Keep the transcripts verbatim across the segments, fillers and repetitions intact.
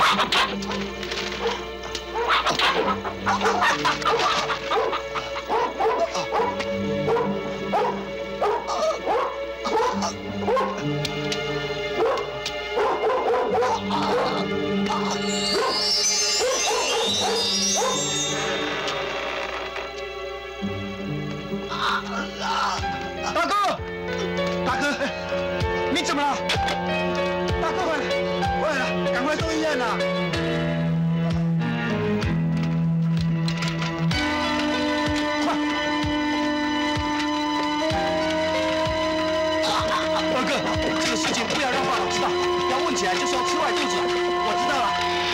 大哥，大哥，你怎么了？大哥，快来，快来，赶快送医院呐！快！大哥，这个事情不要让爸爸知道，要问起来就说吃坏肚子。我知道了。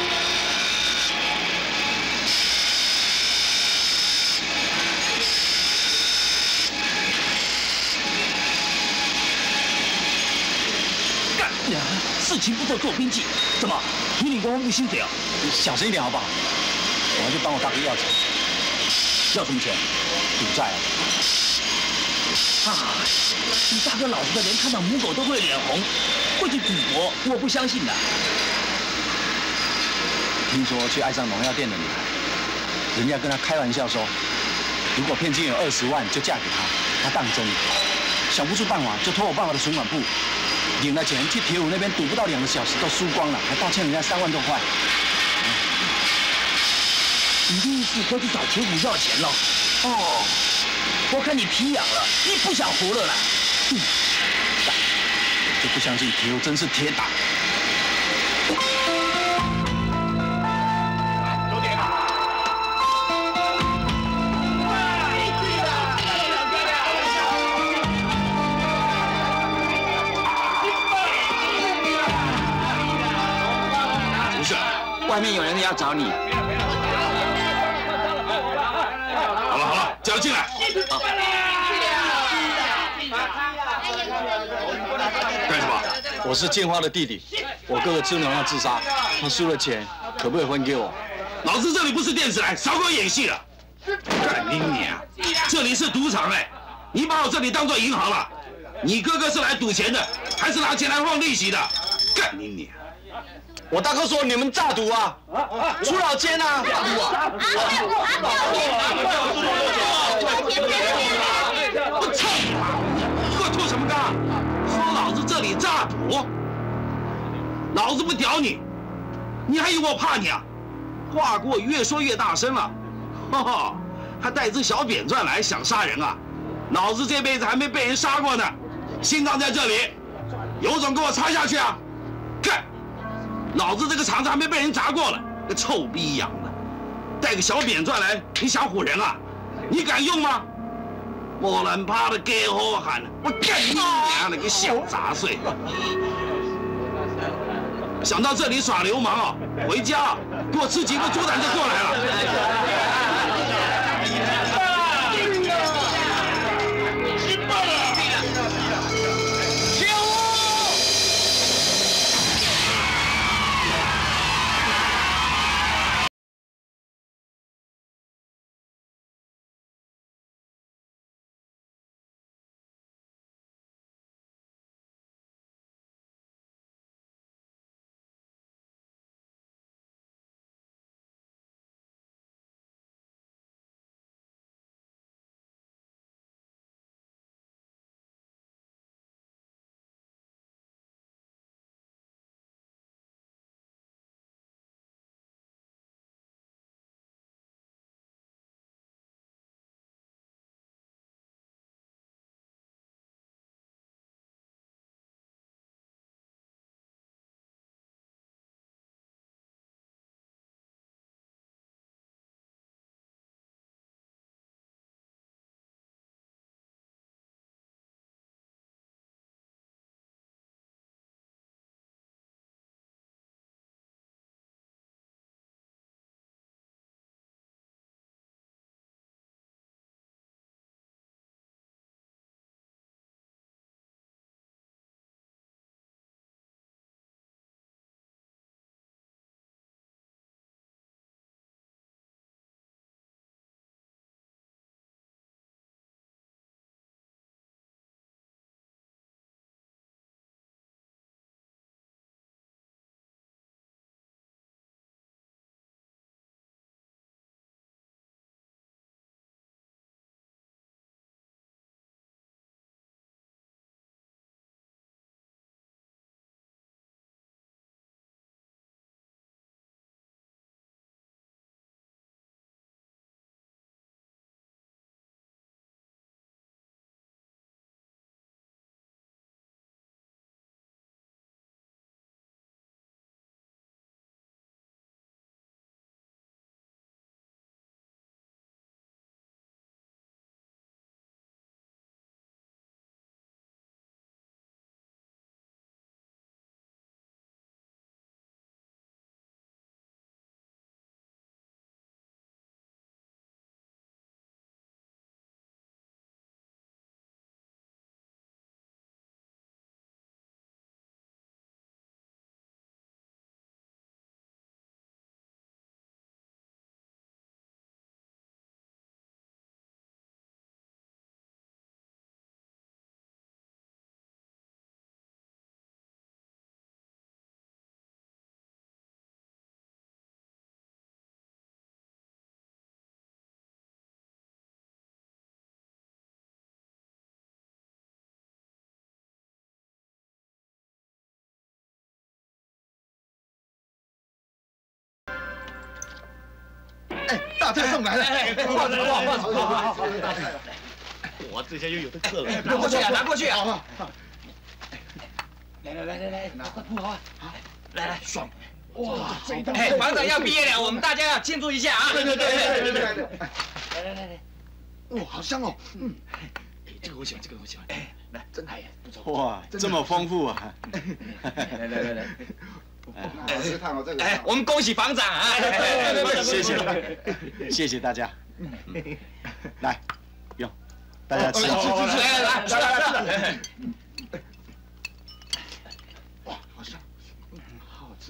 事情不做做边际，怎么？你领光不心屌？ 你小心一点好不好？我要去帮我大哥要钱， 要什么钱？ 赌债啊！ 啊！你大哥老实的，连看到母狗都会脸红，会去赌博，我不相信的。 听说去爱上农药店的女孩，人家跟他开玩笑说，如果骗金有二十万就嫁给他，他当真。想不出办法，就偷我爸爸的存款簿。 领了钱去铁武那边赌不到两个小时都输光了，还倒欠人家三万多块。 你的意思会去找铁武要钱了？哦，我看你皮痒了，你不想活了啦。嗯， 我就不相信铁武真是铁打。 九点。 外面有人要找你。 好了好了，叫他进来。啊。干什么？ 我是建花的弟弟，我哥哥吃农药自杀，他输了钱，可不可以分给我？ 老子这里不是电视台，少给我演戏了！干你娘！这里是赌场哎，你把我这里当做银行了？你哥哥是来赌钱的，还是拿钱来放利息的？干你娘！ 我大哥说你们诈赌啊，出老千啊！诈赌啊！ 我操你妈！你给我吐什么干？说老子这里诈赌，老子不屌你，你还以为我怕你啊？话给我越说越大声了，哈哈，还带只小扁钻来想杀人啊？老子这辈子还没被人杀过呢，心脏在这里，有种给我插下去啊！干！ 老子这个肠子还没被人砸过了，个臭逼养的，带个小扁钻来，你想唬人啊？你敢用吗？莫兰趴的给我喊，我干你娘了个小杂碎！想到这里耍流氓啊？回家给我吃几个猪胆就过来了。 哎，大菜送来了！ 放着，放着，好好好。 我这下又有的嗑了。 拿过去啊，拿过去啊！ 好， 来来来来来，拿快铺好啊！来来，爽！ 哇，这一道。 哎，房长要毕业了，我们大家要庆祝一下啊！ 对对对对对对。 来来来来， 哇，好香哦！嗯，哎，这个我喜欢，这个我喜欢。哎，来，真哎呀，不错。 哇，这么丰富啊！ 来来来来。 好吃烫哦，这个。 哎，我们恭喜房长啊！ 谢谢，谢谢大家。来，用，大家吃。 来来来，吃来吃。 哇，好香，嗯，好好吃。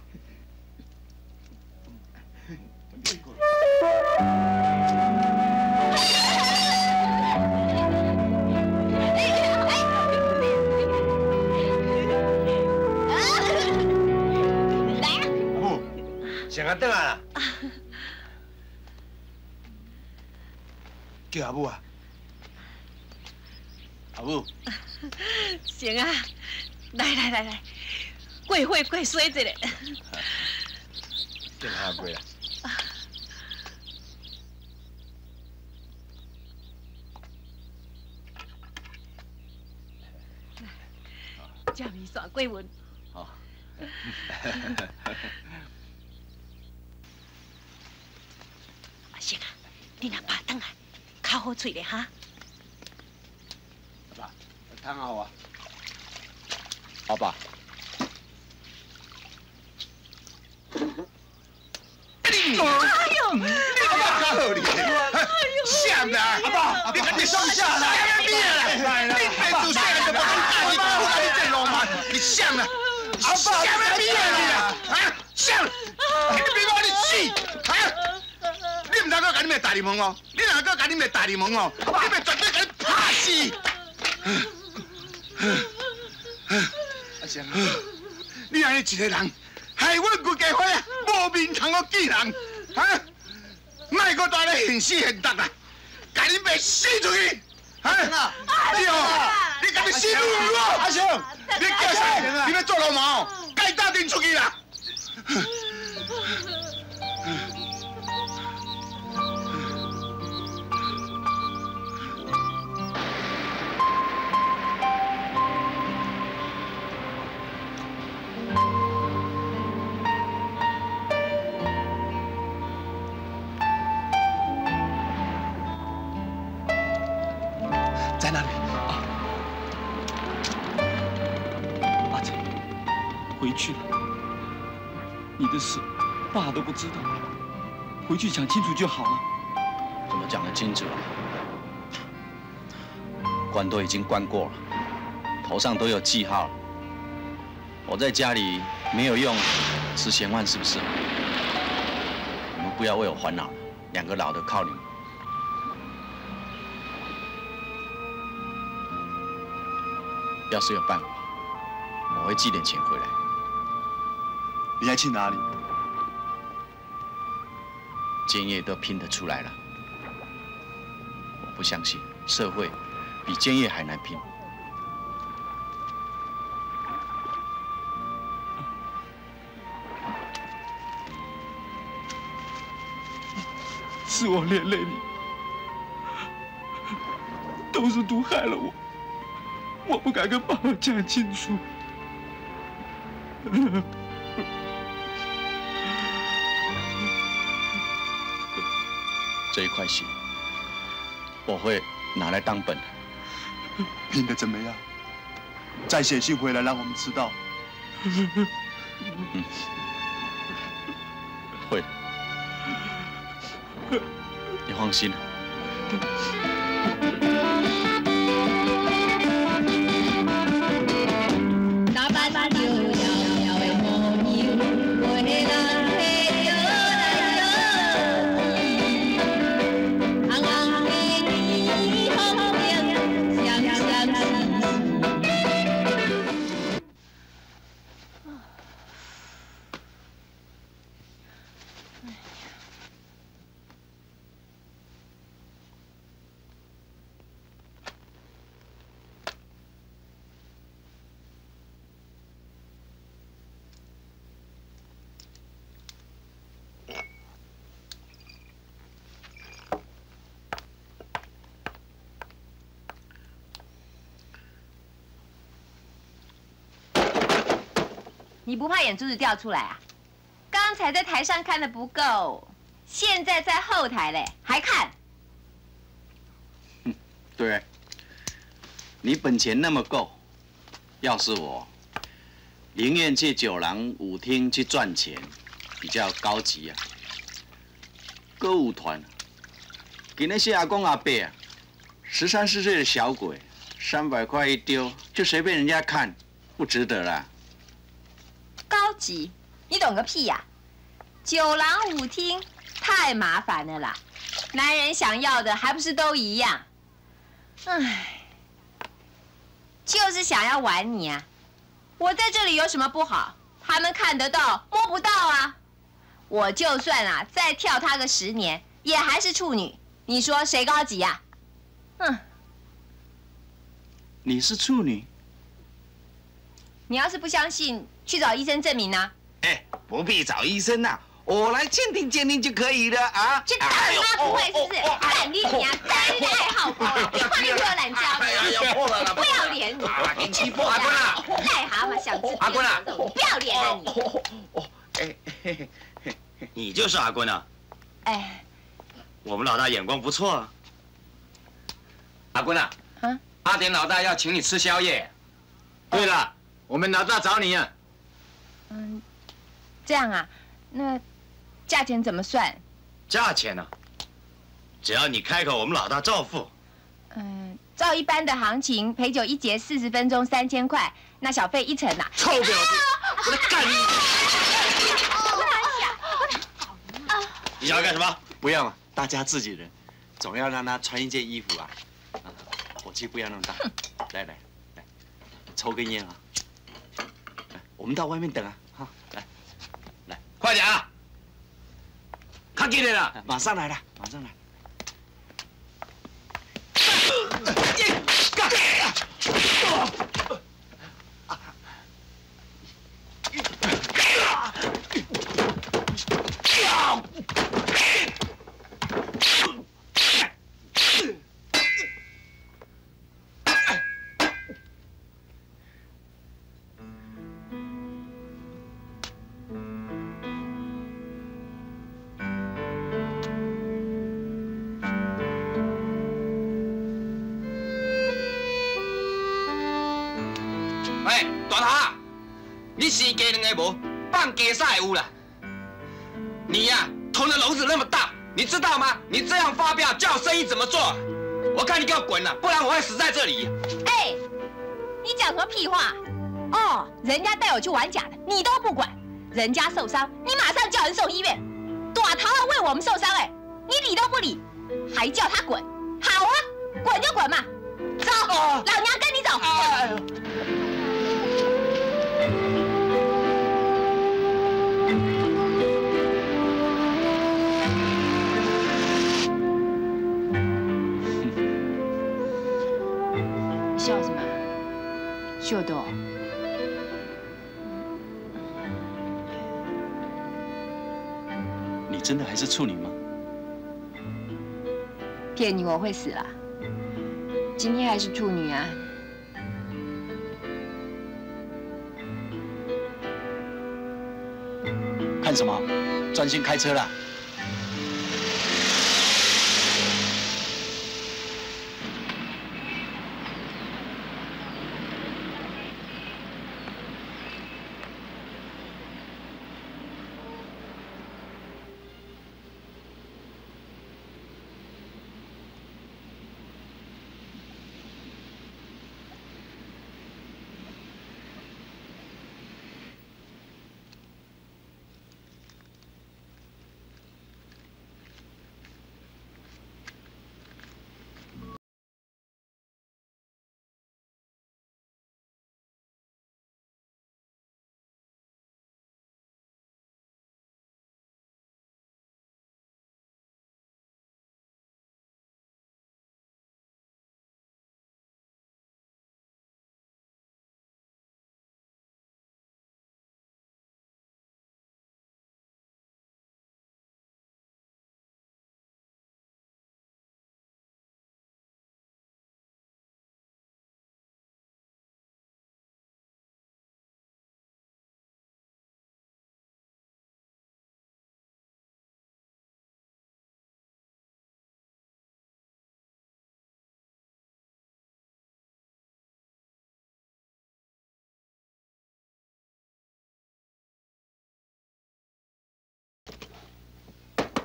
想啊，等啊！叫阿母啊！ 阿母， 行啊，来来来来，过火过水一个。 跟阿过啦。 叫米线过文。 好。 行啊，你若扒汤啊，较好喙咧哈。 阿爸，汤好啊。阿爸。 哎呦！ 好你，想的，阿爸，你赶紧收下来，你啦，你别做这样就不敢干，你不敢你这老妈，你想了，阿爸，想咩咩啦？啊，想，你别把你死，啊！你唔能够甲你妹大联盟哦，你若够甲你妹大联盟哦，你妹绝对甲你拍死。阿翔，你安尼一个人，害我规家伙啊，无面通我见人，啊！莫搁在咧现死现得啦，甲你妹死出去！啊！你哦，你甲你死不我！阿翔，你叫啥？你要做流氓哦？该打定出去啦！ 在那里啊！阿成，回去了。你的事，爸都不知道，回去讲清楚就好了。 怎么讲得清楚啊？关都已经关过了，头上都有记号了。我在家里没有用，吃闲饭是不是？你们不要为我烦恼了，两个老的靠你们。要是有办法，我会寄点钱回来。 你要去哪里？ 监业都拼得出来了，我不相信社会比监业还难拼。 是我连累你，都是毒害了我。我不敢跟爸爸讲清楚。 这一块血，我会拿来当本。 拼得怎么样？再写信回来让我们知道。 嗯，会的。你放心。 你不怕眼珠子掉出来啊？刚才在台上看的不够，现在在后台嘞，还看？ 哼，对，你本钱那么够，要是我，宁愿去酒廊、舞厅去赚钱，比较高级啊。歌舞团，给那些阿公阿伯啊，十三四岁的小鬼，三百块一丢，就随便人家看，不值得啦。 高级，你懂个屁呀、啊！酒廊舞厅太麻烦了啦，男人想要的还不是都一样？唉，就是想要玩你啊！我在这里有什么不好？他们看得到，摸不到啊！我就算啊再跳他个十年，也还是处女。你说谁高级呀、啊？哼！ 你是处女？ 你要是不相信，去找医生证明啊！ 哎，不必找医生呐、啊，我来鉴定鉴定就可以了啊！ 这大妈不会是不是？懒你你啊，真的爱好高啊！你快点给我懒觉！ 哎呀，要破了了！ 不要脸你！ 给欺负阿坤啊！ 癞蛤蟆想吃阿坤啊！ 不要脸啊你！ 哦，哎，你就是阿坤啊？ 哎， 我们老大眼光不错啊。阿坤啊， 啊， 阿典老大要请你吃宵夜。对了，我们老大找你啊。 嗯，这样啊，那价钱怎么算？ 价钱呢、啊？只要你开口，我们老大照付。 嗯，照一般的行情，陪酒一节四十分钟三千块，那小费一成啊。 臭婊子！我来干你！你想要干什么？ 不要嘛，大家自己人，总要让他穿一件衣服啊。啊，火气不要那么大。来来来，抽根烟啊。来，我们到外面等啊。好，来来， 快点啊！看几点了？ 马上来了，马上来。 喂，大头啊，你生鸡两个无，放鸡啥有啦？你呀、啊，捅的篓子那么大，你知道吗？你这样发飙，叫生意怎么做？我看你给我滚了，不然我会死在这里。 哎，你讲什么屁话？哦，人家带我去玩假的，你都不管，人家受伤，你马上叫人送医院。大头要为我们受伤，哎，你理都不理，还叫他滚？好啊，滚就滚嘛，走， 哦、 老娘跟你走。 哎呦笑什么？秀豆， 你真的还是处女吗？ 骗你我会死啦！今天还是处女啊！ 看什么？专心开车啦！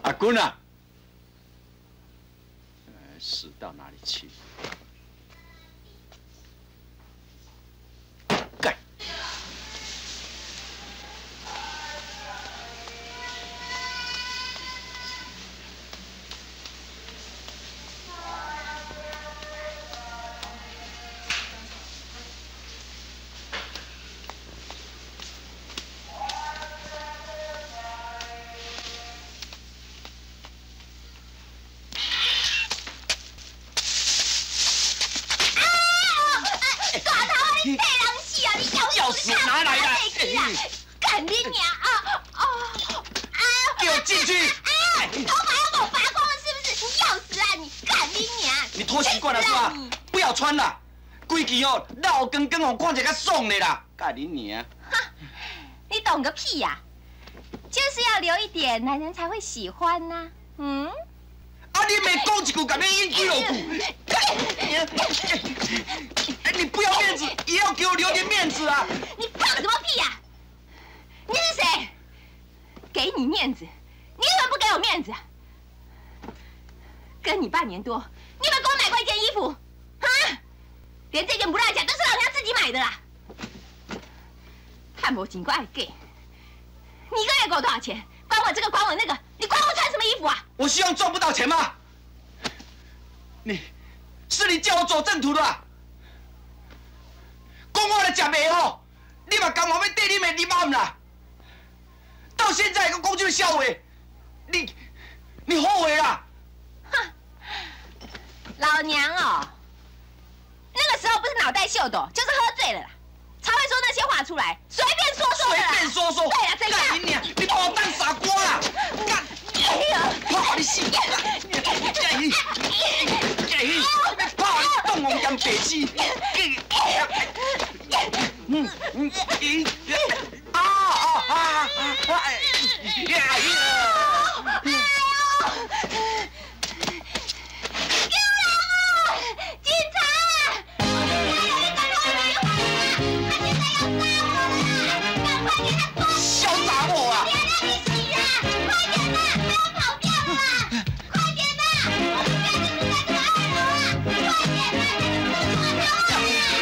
阿君啊，死到哪里去？干！ 钥匙拿来了！ 干你娘啊！哦，哎呦！ 给我进去！ 哎呀，头发要给我拔光了是不是？你要死啊你！干你娘！ 你脱习惯了是吧？不要穿了，规矩哦，老光光哦，看起来较爽的啦！干你娘！ 哈，你懂个屁呀！就是要留一点，男人才会喜欢呐。嗯？ 啊，你每讲一句，敢要应几落句？你不要面子，也要给我留点面子啊！ 你放什么屁呀？你是谁？给你面子，你怎么不给我面子？跟你半年多，你有没有给我买过一件衣服？啊？连这件不落甲都是老娘自己买的啦！看我尽管爱给，你一个月给我多少钱？管我这个，管我那个，你管我穿什么衣服啊？ 我希望赚不到钱吗？你，是你叫我走正途的、啊。讲我来吃袂好，你嘛刚好要对你的你妈啦。到现在还讲这个笑话，你，你后悔啦？ 哼，老娘哦，那个时候不是脑袋秀逗，就是喝醉了啦，才会说那些话出来，随便说说的啦。 随便说说。 对呀，这样。 干你娘！你把我当傻瓜啦！干！ 哎呀， 怕你死！哎，怕你冻红颜白痴！嗯嗯咦啊啊啊啊！哎呀！哎呦！ 救人啊！警察！有一个偷电话的，他现在要杀我了！赶快给他抓！ 潇洒我啊！ 别让你死啊！快点吧，他要跑掉了啦！快点吧，我们家就住在这个二楼啊！快点吧，这个不抓他啊！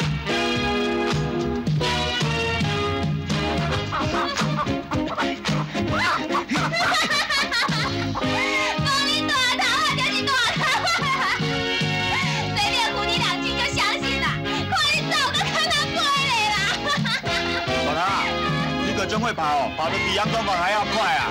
讲你大头啊，就是大头啊！随便唬你两句就相信了，快点走个看他鬼嘞啦！ 小唐，你可真会跑哦，跑得比杨总管还要快啊！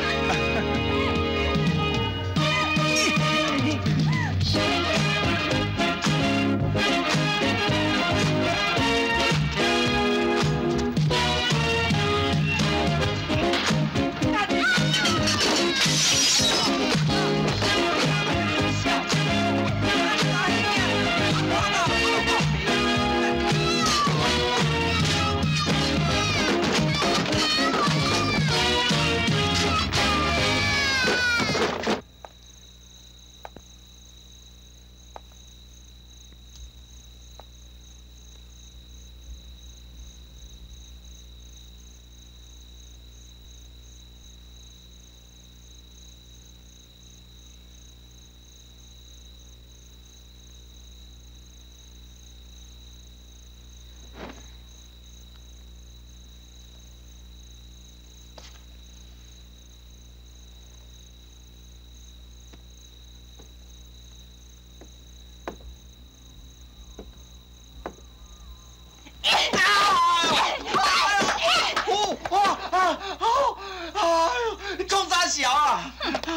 小啊！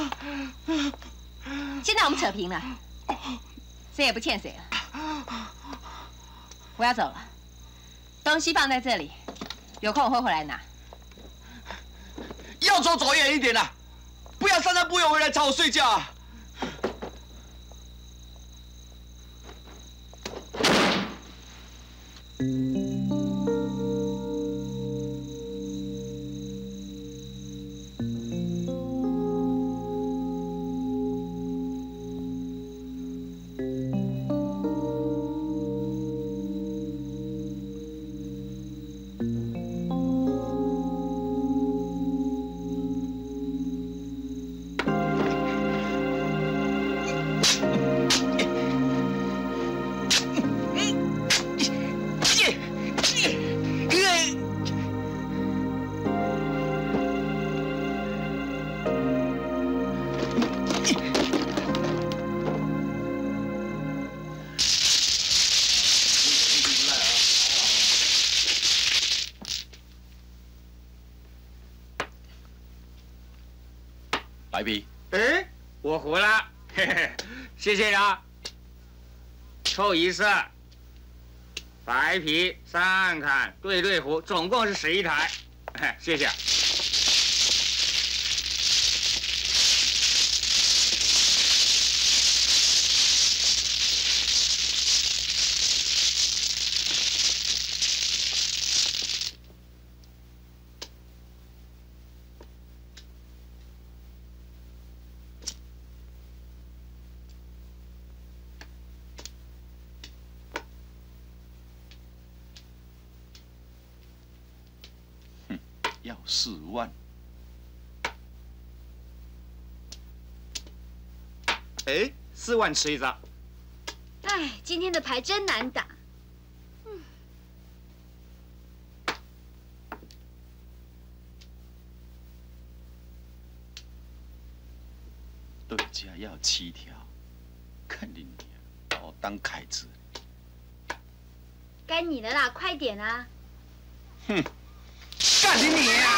现在我们扯平了，谁也不欠谁了。我要走了，东西放在这里，有空我会回来拿。 要走走远一点啦，不要三三不远回来吵我睡觉啊！ 白皮， 哎，我胡了，嘿嘿，谢谢啊。凑一色，白皮三看，对对胡，总共是十一台，嘿，谢谢。 要四万。 哎，四万吃一张。 哎，今天的牌真难打。嗯， 对家要七条，看你娘把我当凯子。 该你的啦，快点啊！ 哼。 干你你啊！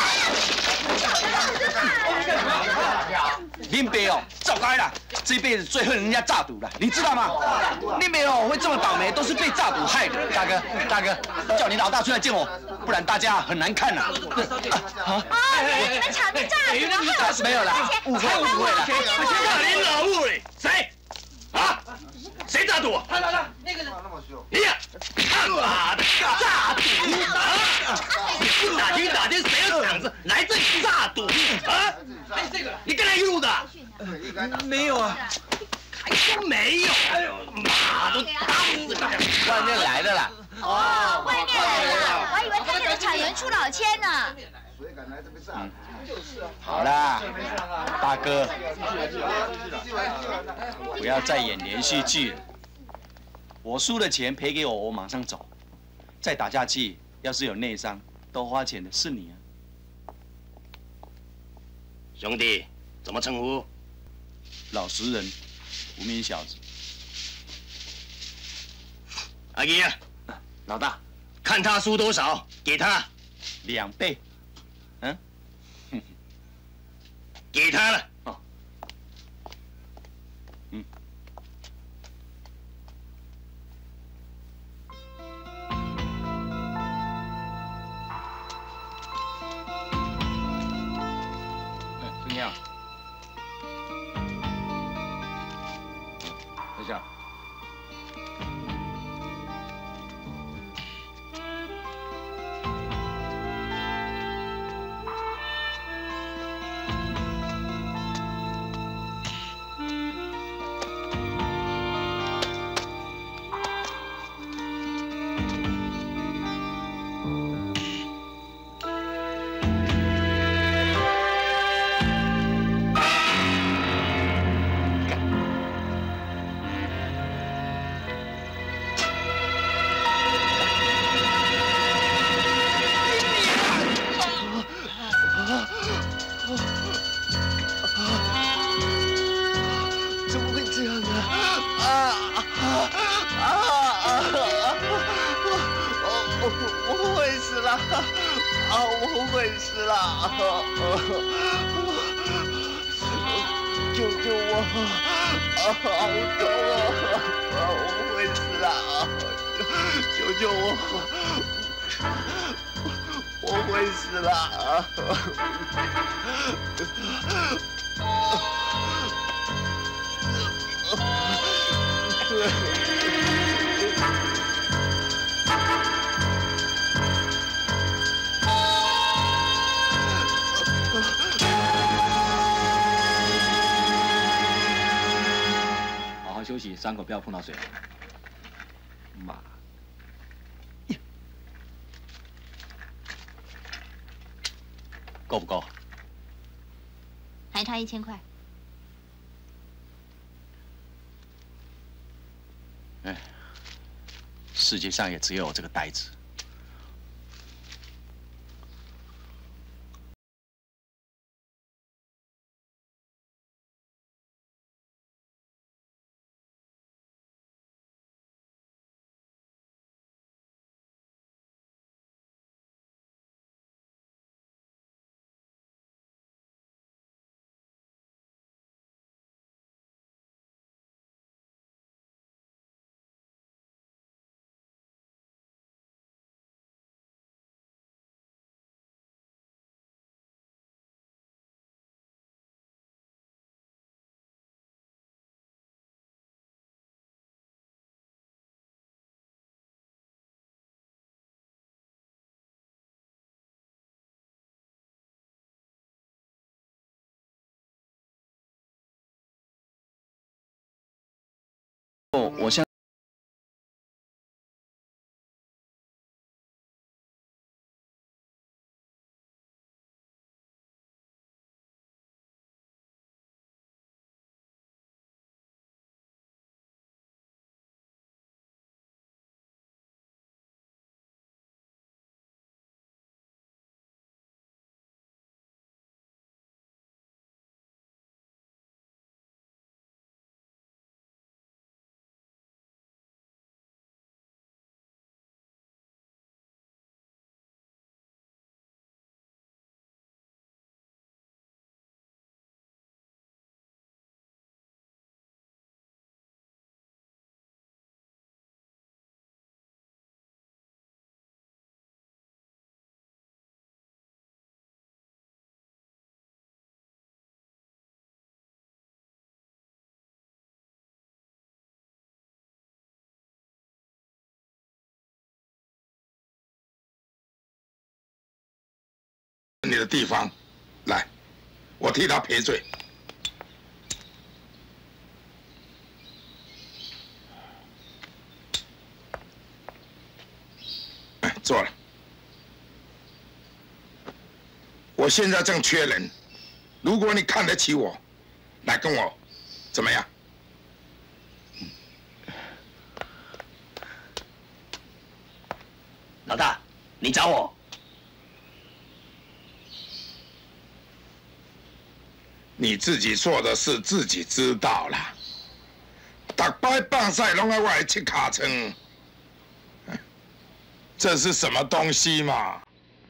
林北哦，走开啦！这辈子最恨人家诈赌了，你知道吗？林北哦会这么倒霉，都是被诈赌害的。大哥，大哥，叫你老大出来见我，不然大家很难看呐。 啊！你们吵着诈赌了， 没有啦，误会误会了。 你老误嘞？谁？啊？谁诈赌？ 来来来，那个你呀！他妈的诈赌啊！你不打听打听谁有场子来这里诈赌啊？哎，这个你跟他一路的？ 没有啊， 还说没有？哎呦，妈都打死他！ 外面来的啦。 哦，外面来了，我还以为他们的厂员出老千呢。 嗯，好啦，大哥，不要再演连续剧了。我输了钱赔给我，我马上走。再打下去，要是有内伤，多花钱的是你啊。 兄弟，怎么称呼？ 老实人，无名小子。 阿姨啊， 老大， 看他输多少，给他两倍。嗯， 给他了。 哦，嗯。 哎，孙亮，坐下。 啊！我会死了！救救我！啊，好痛啊！我会死了！救救我！我会死了！ 好好休息，伤口不要碰到水。妈， 够不够？ 还差一千块。 哎，世界上也只有我这个呆子。 你的地方，来，我替他赔罪。哎，坐了。我现在正缺人，如果你看得起我，来跟我，怎么样？ 老大，你找我？ 你自己做的事自己知道啦。大摆棒赛拢爱我来切卡称，这是什么东西嘛？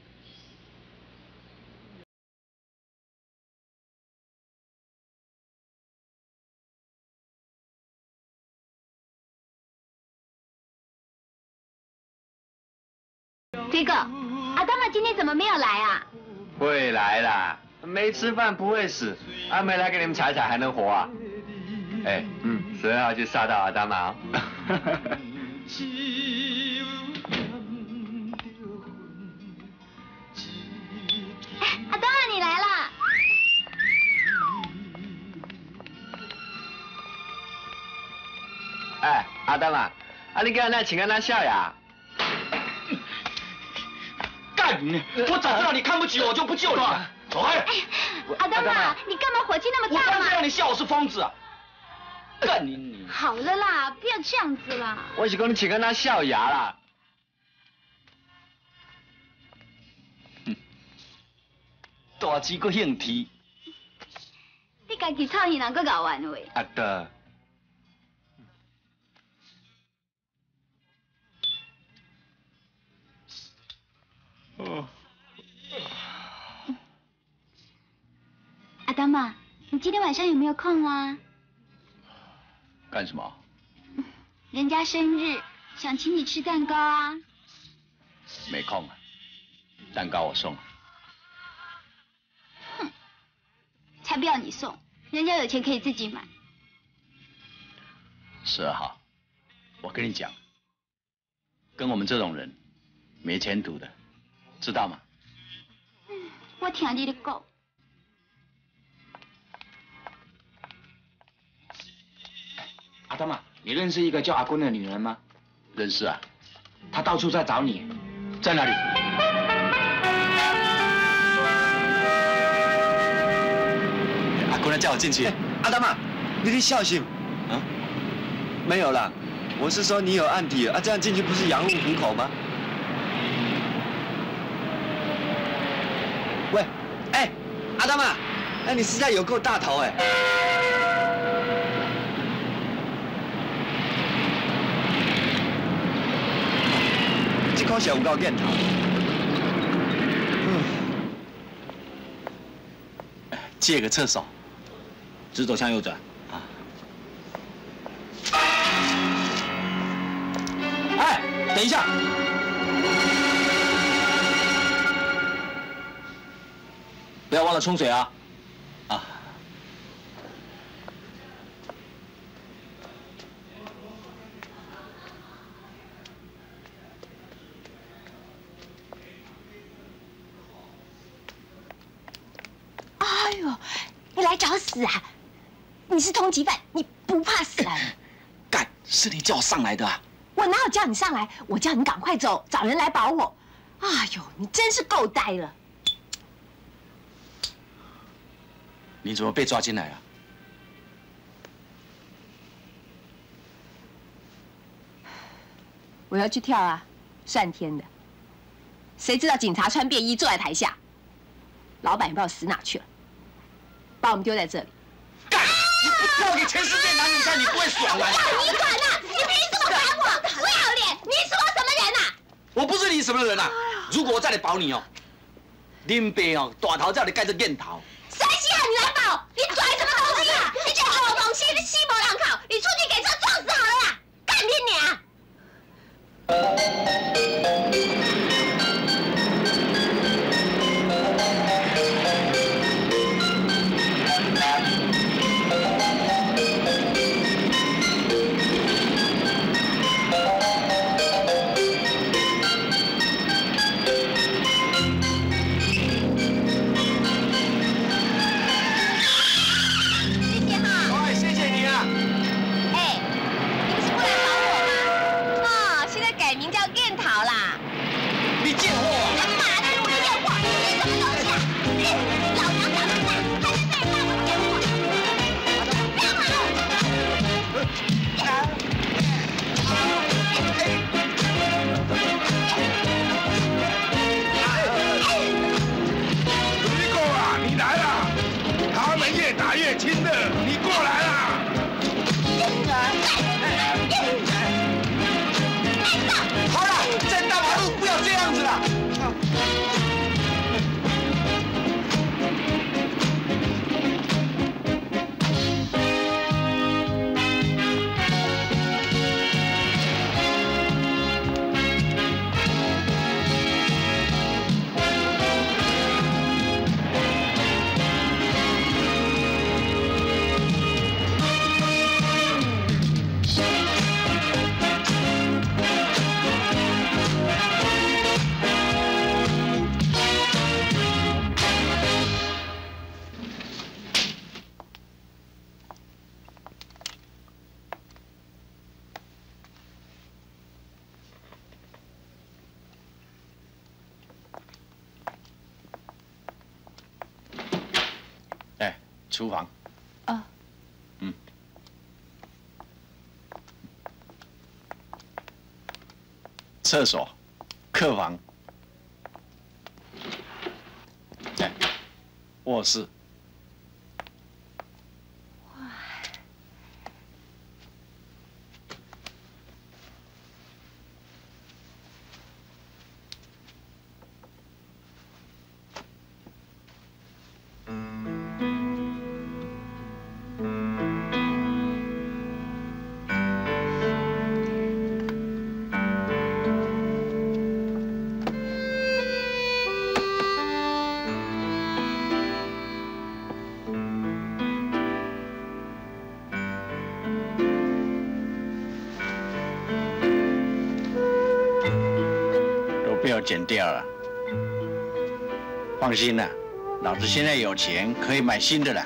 这个阿当妈今天怎么没有来啊？ 会来啦，没吃饭不会死，阿没来给你们踩踩还能活啊？哎，嗯，十二号去杀到阿达玛哦。 哎，阿当妈你来啦！ 哎，阿达玛，啊你刚才请跟他笑呀？ 干你！我早知道你看不起我，我就不救你了。走开！ 哎，阿当妈，你干嘛火气那么大嘛？ 我刚才让你笑我是疯子啊！干你你！ 好了啦，不要这样子啦。 我是讲你请跟他笑牙啦。 哼，大鸡个兴提。 你家己操戏人搁搞完喂。 阿德。 哦，阿当妈，你今天晚上有没有空啊？ 干什么？ 人家生日，想请你吃蛋糕啊。 没空啊，蛋糕我送。 哼，才不要你送，人家有钱可以自己买。 十二号，我跟你讲，跟我们这种人没前途的。 知道吗？ 嗯，我听你的讲。 阿当妈，你认识一个叫阿坤的女人吗？ 认识啊， 她到处在找你， 在哪里？阿坤来叫我进去。 阿当妈，你的孝心啊？没有啦，我是说你有案底啊，这样进去不是养户糊口吗？ 喂，哎，阿当妈，哎，你实在有够大头哎！这口小有够见头。 嗯。借个厕所，直走向右转啊。哎，等一下。 不要忘了冲水啊！啊！ 哎呦，你来找死啊！你是通缉犯，你不怕死啊？ 干，是你叫我上来的啊！ 我哪有叫你上来？我叫你赶快走，找人来保我。哎呦，你真是够呆了！ 你怎么被抓进来了？ 我要去跳啊，算天的。谁知道警察穿便衣坐在台下，老板也不知道死哪去了，把我们丢在这里。 干！你要给全世界男人看，你不会爽啊！ 你管啊！你凭什么管我？不要脸！你是我什么人啊？ 我不是你什么人啊！如果我再来保你哦，林北哦，大头叫你盖着燕头。 谁稀罕你来保？你拽什么东西啊？你这好东西，你西摩浪考，你出去给车撞死好了啦！干你娘！ 厨房。 哦。 嗯。厕所、客房。哎，卧室。 剪掉了，放心啦，老子现在有钱可以买新的了。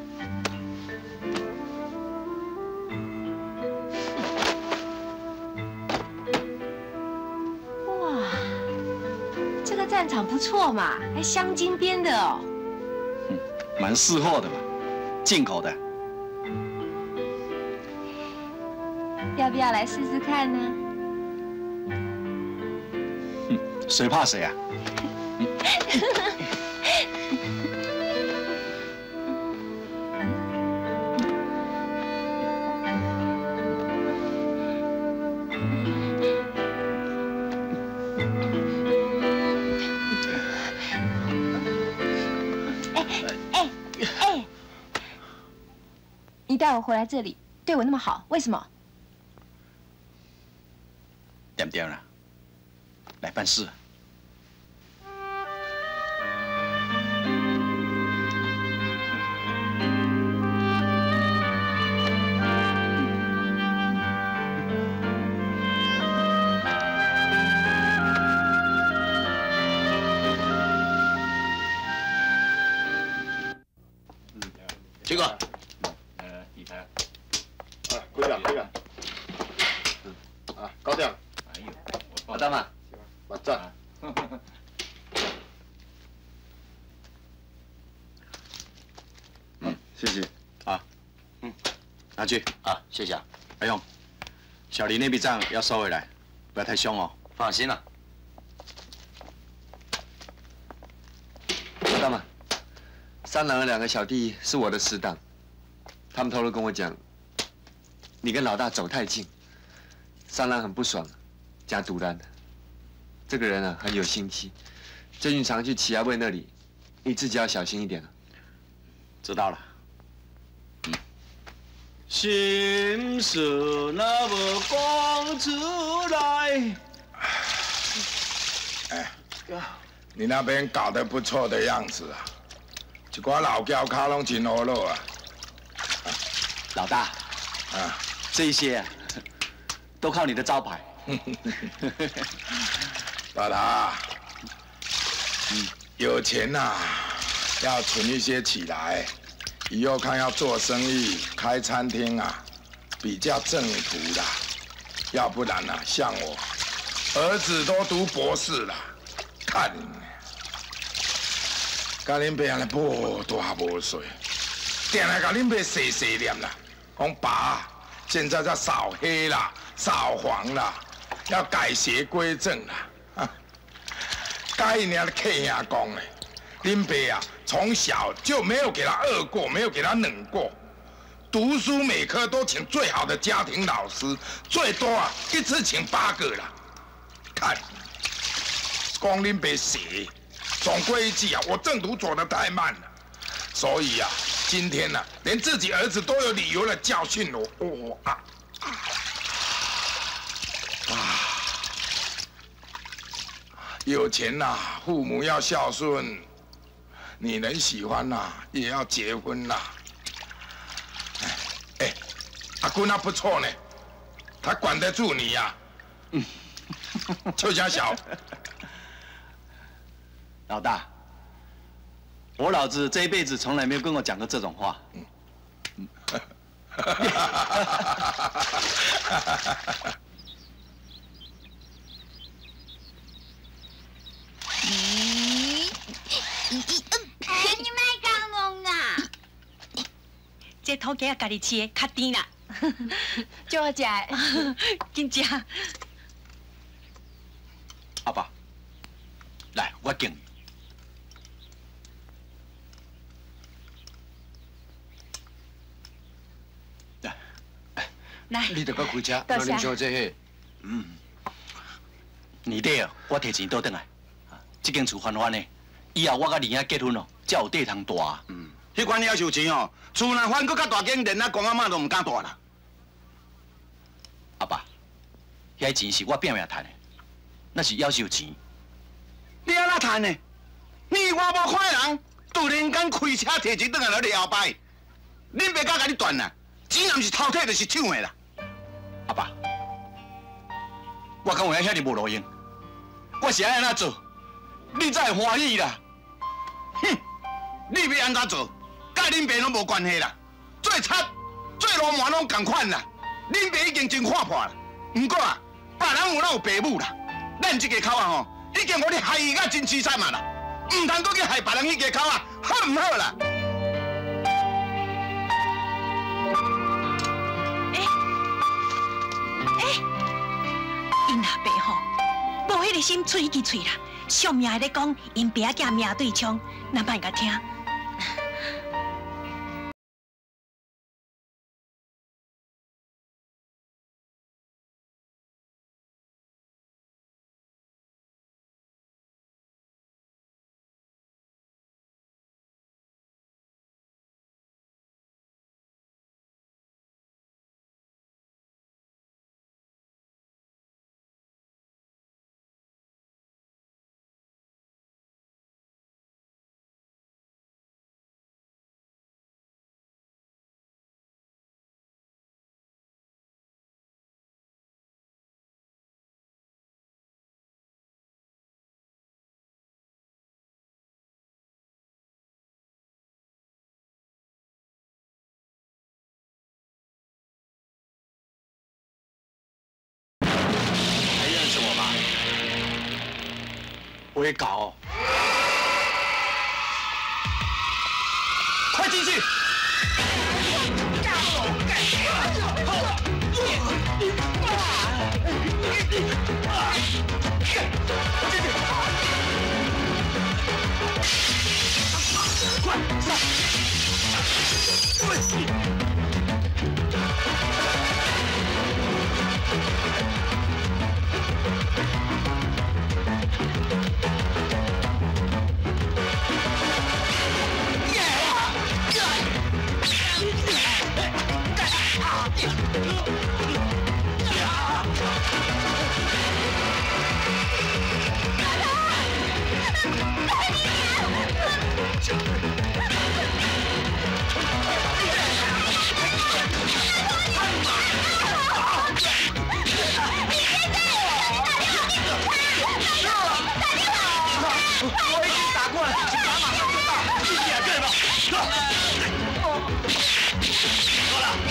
哇，这个战场不错嘛，还镶金边的哦。 嗯，蛮识货的嘛，进口的。 要不要来试试看呢？ 谁怕谁啊？ 哎哎哎！你带我回来这里，对我那么好，为什么？ 点点了，来办事。 这个， 呃，底台。 啊，几点？几点？啊，九点。 哎呦， 阿达嘛， 马赞。 嗯，谢谢。啊，嗯，拿去。 啊，谢谢啊。 阿勇，小林那笔账要收回来，不要太凶哦。 放心了。阿达嘛。 三郎的两个小弟是我的死党，他们偷偷跟我讲，你跟老大走太近，三郎很不爽，加毒烂的。这个人啊很有心机，最近常去齐阿卫那里，你自己要小心一点啊。 知道了。 嗯。心事那么讲出来。 哎，你那边搞得不错的样子啊。 一寡老教卡拢真好乐啊！ 老大，啊，这一些啊，都靠你的招牌。 老大，嗯，有钱呐、啊，要存一些起来，以后看要做生意、开餐厅啊，比较正途啦。要不然呐、啊，像我，儿子都读博士了，看你。 甲恁爸安尼无大无小，定来甲恁爸细细念啦。讲爸，现在在扫黑啦、扫黄啦，要改邪归正啦。啊，该你的客兄讲的，恁爸啊，从小就没有给他饿过，没有给他冷过。读书每科都请最好的家庭老师，最多啊一次请八个啦。看，讲恁爸邪。 总归一句啊，我正途走得太慢了，所以啊，今天呢、啊，连自己儿子都有理由来教训我。我、哦、啊啊！有钱呐、啊，父母要孝顺；女人喜欢呐、啊，也要结婚呐、啊。哎哎，阿君啊不错呢，他管得住你呀、啊。嗯，邱家小。 老大，我老子这一辈子从来没有跟我讲过这种话。嗯，嗯咦，咦，你卖讲弄啊？ 这土鸡啊，家己饲的较甜啦。 就好食的， 紧食。 阿爸，来，我敬你。来， 来， 你得搁开车， 多谢那啉烧这个。 嗯，年底哦，我摕钱倒转来。这间厝翻翻的，以后我甲李英结婚哦，才有地通住。 嗯，迄款要求钱哦，厝若翻搁较大间，连啊公阿妈都唔敢住啦。 阿爸，遐钱是我拼命赚的，那是要求钱。 你安怎赚的？你我无看人，突然间开车摕钱转来了后摆，恁爸甲甲你断啦，钱若毋是偷摕，就是抢的啦。 阿爸，我讲有遐遐尼无路用，我是爱安怎做，你才会欢喜啦。 哼，你要安怎做，甲恁爸拢无关系啦。最贼、最罗马拢共款啦。恁爸已经真看破啦。不过啊，别人有咱有爸母啦，咱这个口啊吼，已经互你害甲真凄惨啊啦，唔通搁去害别人迄个口啊，好唔好啦？ 哎哎，因阿爸吼，无迄个心喙去喙啦，上命咧讲因爸仔命对冲，咱莫甲听。 会搞，快进去！快上！我已经打过了，警察马上就到，你两个人吧，走。走了，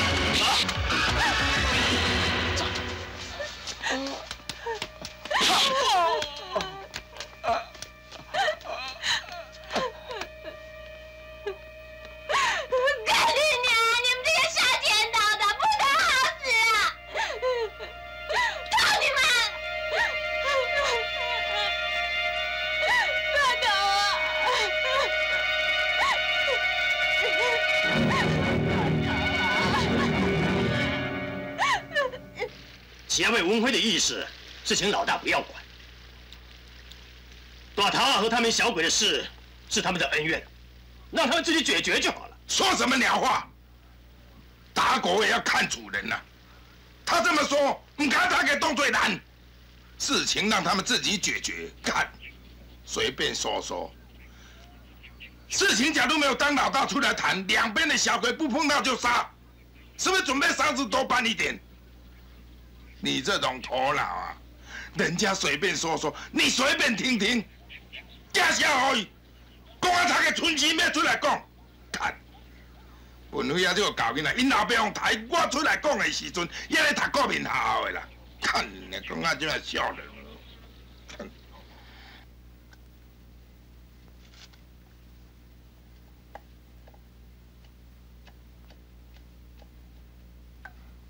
干你娘！你们这些杀千刀的，不得好死啊！操你们！大头前卫文辉的意思是请老大不要管，大头和他们小鬼的事是他们的恩怨，让他们自己解决就好了。 说什么鸟话？打狗也要看主人呐、啊。他这么说，你看他给动最难，事情让他们自己解决，看，随便说说。事情假如没有当老大出来谈，两边的小鬼不碰到就杀，是不是准备杀子多办一点？你这种头脑啊，人家随便说说，你随便听听，假笑而已。公安查个春期咩出来讲，看，文辉啊这个搞囡仔，因老爸用台，我出来讲的时阵，也咧读国民学校的啦，看你公安这样笑人。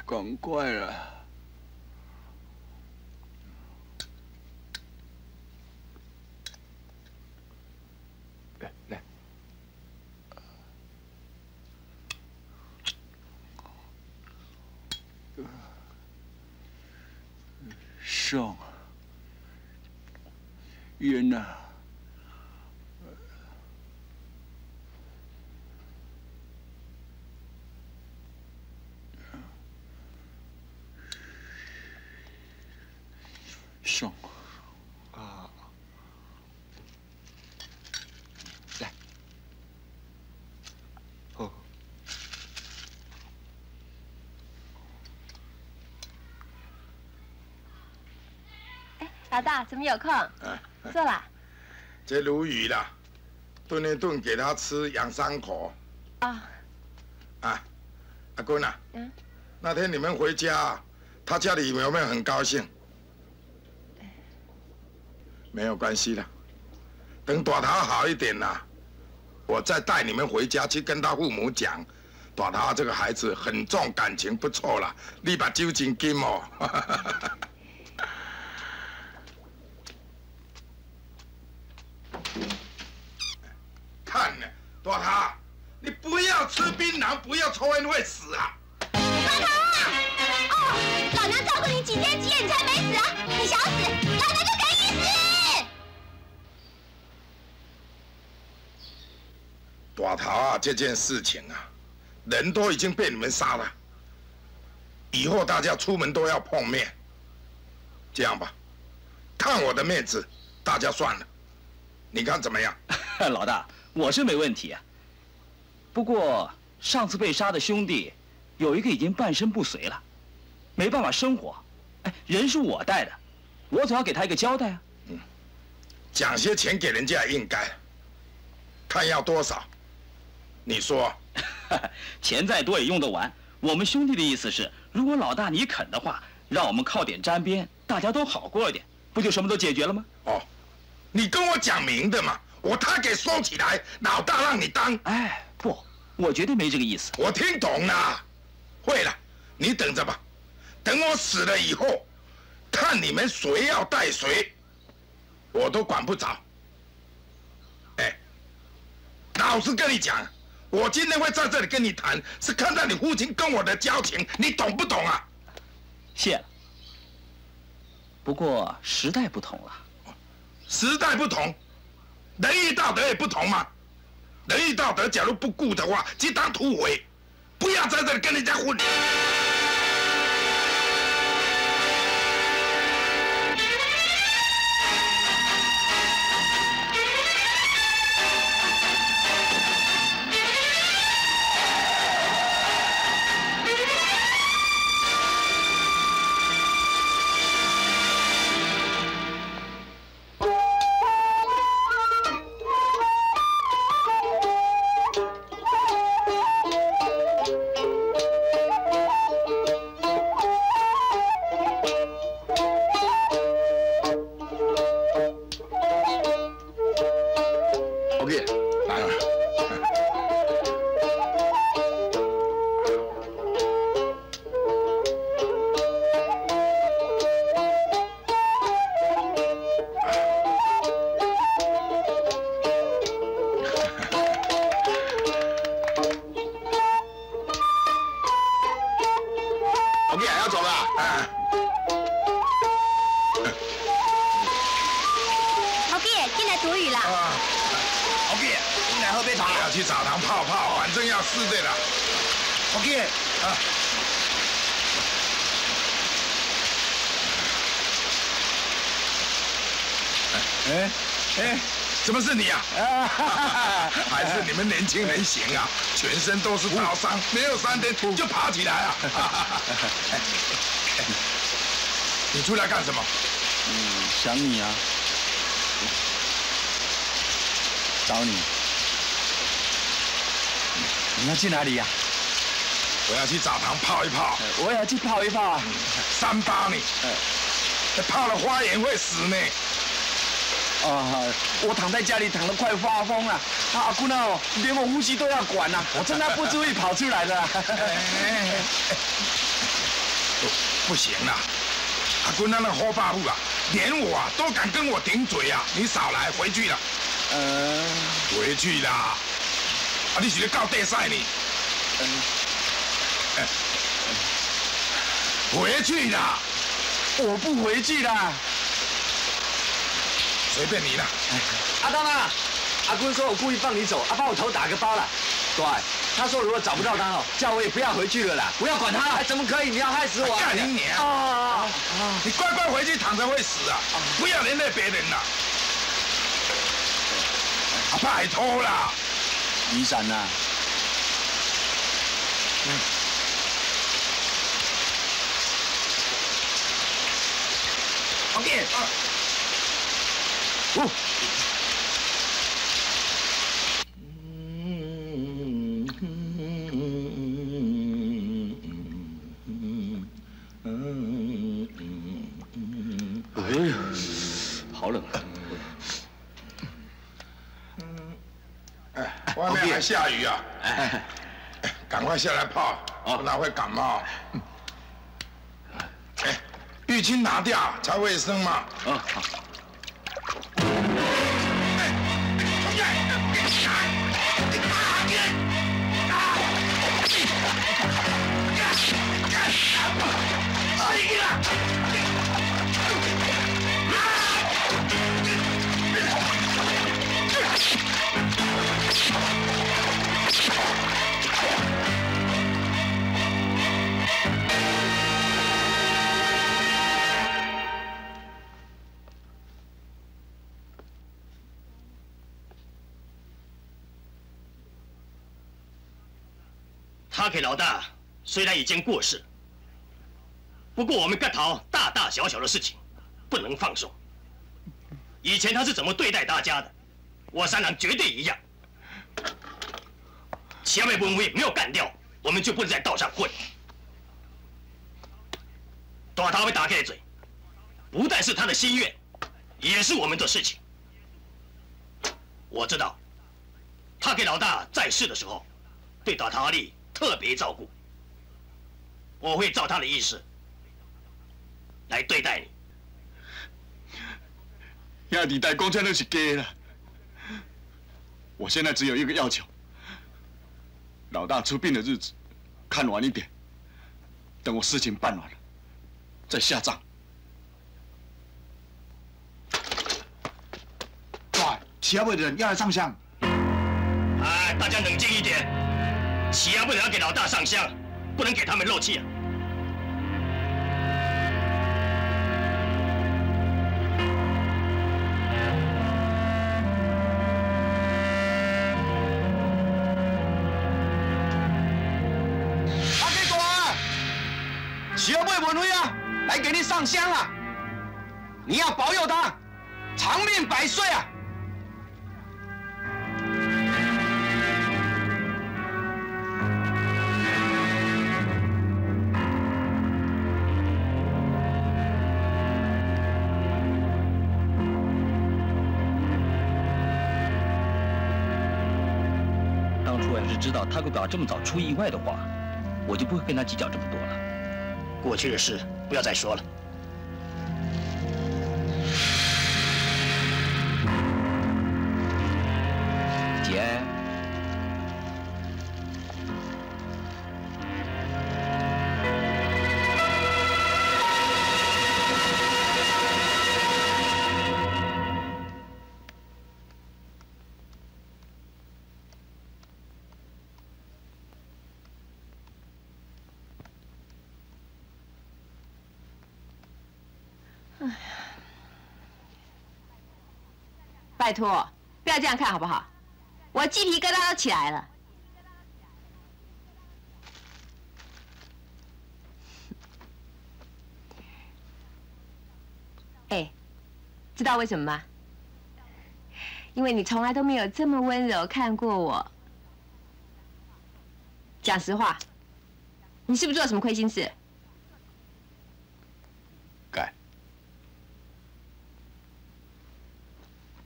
赶快了。来来。上。冤呐！上啊！来，哦。 哎，老大，怎么有空？ 哎， 坐啦。 这鲈鱼啦，炖一炖给他吃，养伤口。 啊。 啊，阿君啊。 嗯。 那天你们回家，他家里有没有很高兴？没有关系的，等大头好一点啦，我再带你们回家去跟他父母讲，大头这个孩子很重感情，不错啦，你把酒真金哦。看呢，大头，你不要吃槟榔，不要抽烟会死啊！ 大头啊！哦，老娘照顾你几天几夜，你才没死啊！你想死，老娘就给你死！ 大头啊，这件事情啊，人都已经被你们杀了，以后大家出门都要碰面。这样吧，看我的面子，大家算了，你看怎么样？ 老大，我是没问题啊。不过上次被杀的兄弟，有一个已经半身不遂了，没办法生活。哎，人是我带的，我总要给他一个交代啊。 嗯，奖些钱给人家也应该，看要多少。你说， 钱再多也用得完。我们兄弟的意思是，如果老大你肯的话，让我们靠点沾边，大家都好过一点，不就什么都解决了吗？ 哦，你跟我讲明的嘛，我他给收起来，老大让你当。 哎，不，我绝对没这个意思。 我听懂了，会了，你等着吧，等我死了以后，看你们谁要带谁，我都管不着。哎，老实跟你讲。我今天会在这里跟你谈，是看到你父亲跟我的交情，你懂不懂啊？ 谢了。不过时代不同了。 时代不同，仁义道德也不同嘛。仁义道德假如不顾的话，即当土匪，不要在这里跟人家混。哎哎，怎么是你啊？还是你们年轻人行啊，全身都是刀伤，没有三天就爬起来啊！你出来干什么？ 嗯，想你啊，找你。你要去哪里呀？ 我要去澡堂泡一泡。 我也要去泡一泡啊！ 三八你，泡了花眼会死呢。 啊，我躺在家里躺得快发疯了。啊，阿坤啊，连我呼吸都要管了，我真的不注意跑出来的。 不行啦，阿坤那那好霸妇啊，连我啊都敢跟我顶嘴啊！你少来，回去了。呃，回去啦。啊，你是咧搞地赛呢？嗯。哎，回去啦！ 我不回去啦。 随便你啦。 阿当啊，阿坤说我故意放你走，啊，帮我头打个包啦。对，他说如果找不到他哦，叫我也不要回去了啦，不要管他。哎，怎么可以？你要害死我！ 干你娘！啊啊！你乖乖回去躺着会死啊！不要连累别人啦。啊，拜托啦！ 雨伞呐。嗯。 OK。啊。 哦。 好冷啊！ 哎，外面还下雨啊！哎，赶快下来泡，不然会感冒。哎，浴巾拿掉才卫生嘛。嗯，好。 他给老大虽然已经过世，不过我们各头大大小小的事情不能放松。以前他是怎么对待大家的，我三郎绝对一样。前面文威没有干掉，我们就不能在道上混。大头被打开嘴，不但是他的心愿，也是我们的事情。我知道，他给老大在世的时候，对大头阿力特别照顾。我会照他的意思来对待你。 兄弟大公这都是假的。我现在只有一个要求：老大出殡的日子看晚一点，等我事情办完了再下葬。 对，其他位的人要来上香。 哎，大家冷静一点，其他位的要给老大上香，不能给他们漏气啊。 小妹文辉啊，来给你上香啊！你要保佑他长命百岁啊！ 当初要是知道他会搞这么早出意外的话，我就不会跟他计较这么多了。 过去的事不要再说了。 姐， 拜托，不要这样看好不好？我鸡皮疙瘩都起来了。哎，知道为什么吗？因为你从来都没有这么温柔看过我。讲实话，你是不是做了什么亏心事？ 该。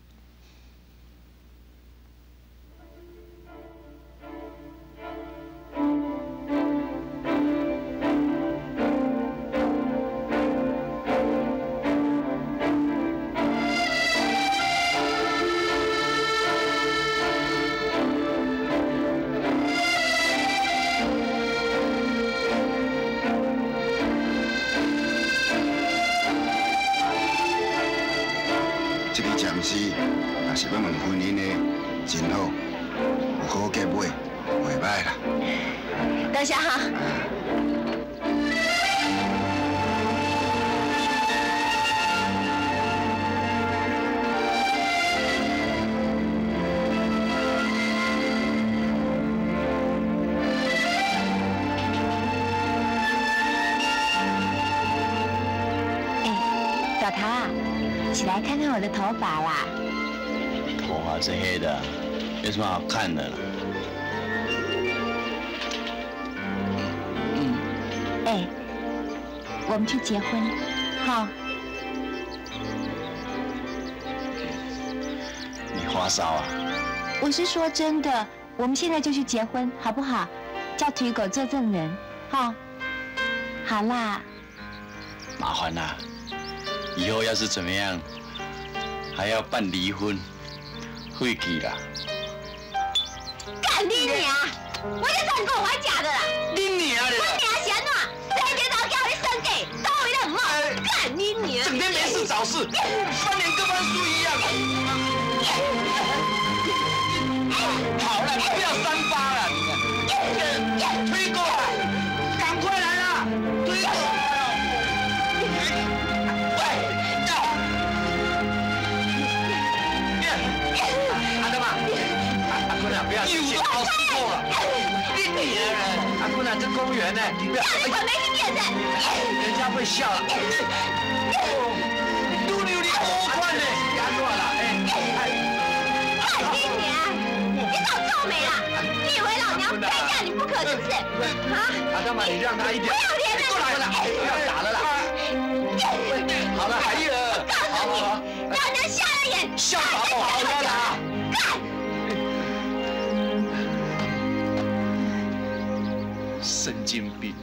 是，若是要问婚姻的，真好，有好结尾，袂歹啦。 多谢哈。 小桃啊，起来看看我的头发啦。 头发是黑的，有什么好看的了？ 嗯，哎，我们去结婚，好？ 你发烧啊？ 我是说真的，我们现在就去结婚，好不好？叫腿狗做证人，好？好啦。 麻烦啦。以后要是怎么样，还要办离婚，会记啦。 干你娘！我就算讲我假的啦。 你娘的！ 我娘是安怎？生日早叫你生计，都为了唔好。干你娘！ 整天没事找事，翻脸跟翻书一样。好了，你不要三八了，你。推过来，赶快来啦！推过来。不要生气，好失过了。你你的人，阿姑娘，这公园呢？不要， 我没听见的。 人家会笑了。嘟溜溜，多快呢？压错了，哎哎。 干你娘！你找臭美啦！你以为老娘非嫁你不可是不是？啊！ 阿大妈，你让他一点。 不要脸了！ 过来了，不要打了啦。好了，孩儿。 告诉你，老娘瞎了眼。 笑好不好？要打。 干！ 神经病！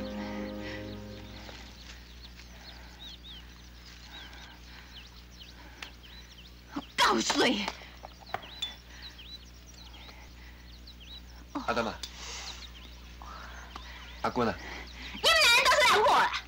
告碎！ 阿大妈，阿姑呢？ 你们男人都是烂货了！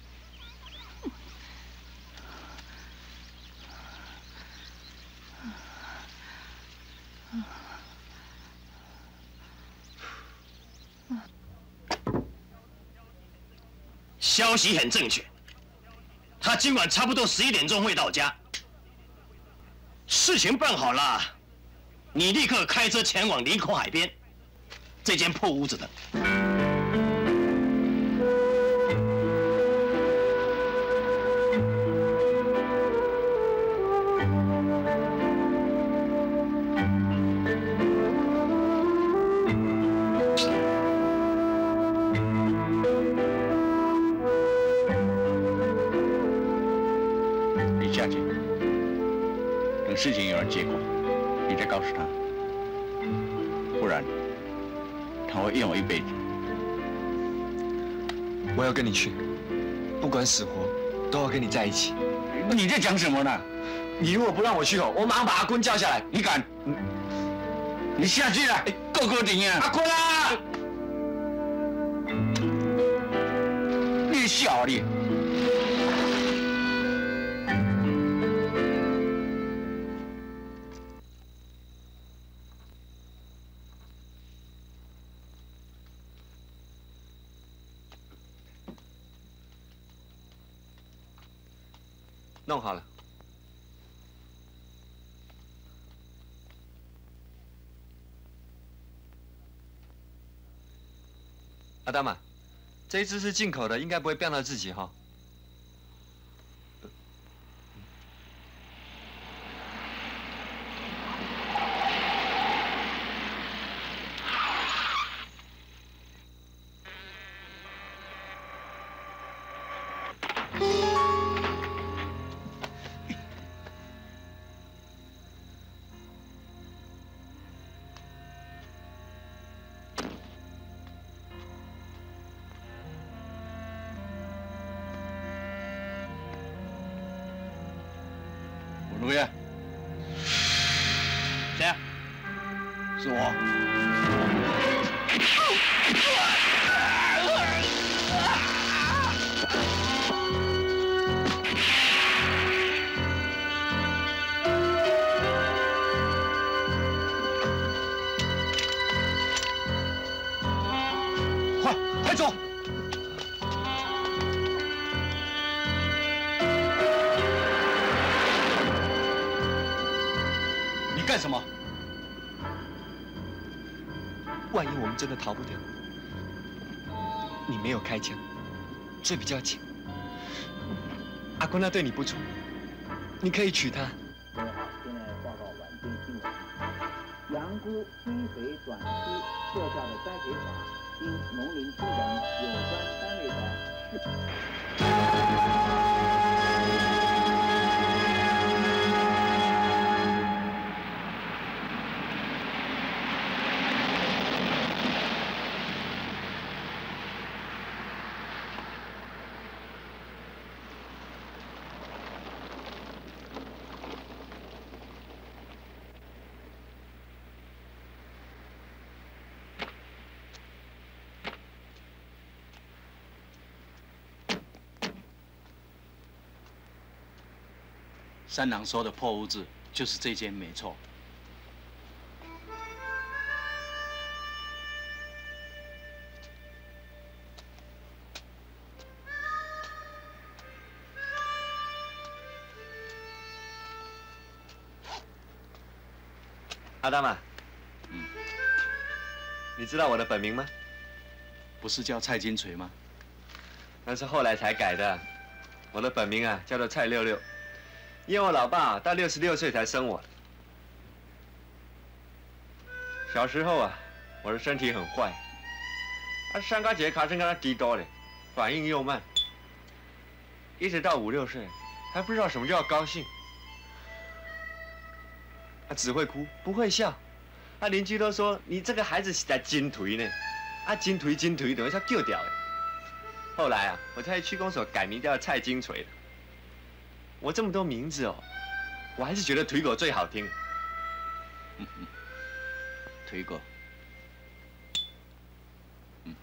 消息很正确，他今晚差不多十一点钟会到家。事情办好了，你立刻开车前往林口海边这间破屋子的。 事情有了结果，你再告诉他，不然他会怨我一辈子。 我要跟你去，不管死活都要跟你在一起。 你在讲什么呢？ 你如果不让我去哦，我马上把阿坤叫下来。 你敢？你下去了，够够顶啊！ 阿坤啊！ 你小你。 弄好了。阿大妈，这一只是进口的，应该不会变到自己哈。 卢燕， 谁呀？ 是我。 快走！你干什么？ 万一我们真的逃不掉，你没有开枪，嘴比较紧。阿坤他对你不错，你可以娶她。 各位好，现在报告晚间新闻：羊菇追肥短期特效的栽培法，经农林厅等有关单位的试。 三郎说的破屋子就是这间，没错。 阿达玛，嗯，你知道我的本名吗？ 不是叫蔡金锤吗？ 那是后来才改的。我的本名啊，叫做蔡六六。因为我老爸到六十六岁才生我。小时候啊，我的身体很坏，啊，三高节卡声跟他低多嘞，反应又慢。一直到五六岁，还不知道什么叫高兴。啊，只会哭，不会笑。啊，邻居都说你这个孩子是在金腿呢，啊，金腿金腿等于他丢掉了。后来啊，我在区公所改名叫蔡金锤了。我这么多名字哦，我还是觉得腿狗最好听。 嗯嗯，腿狗。嗯。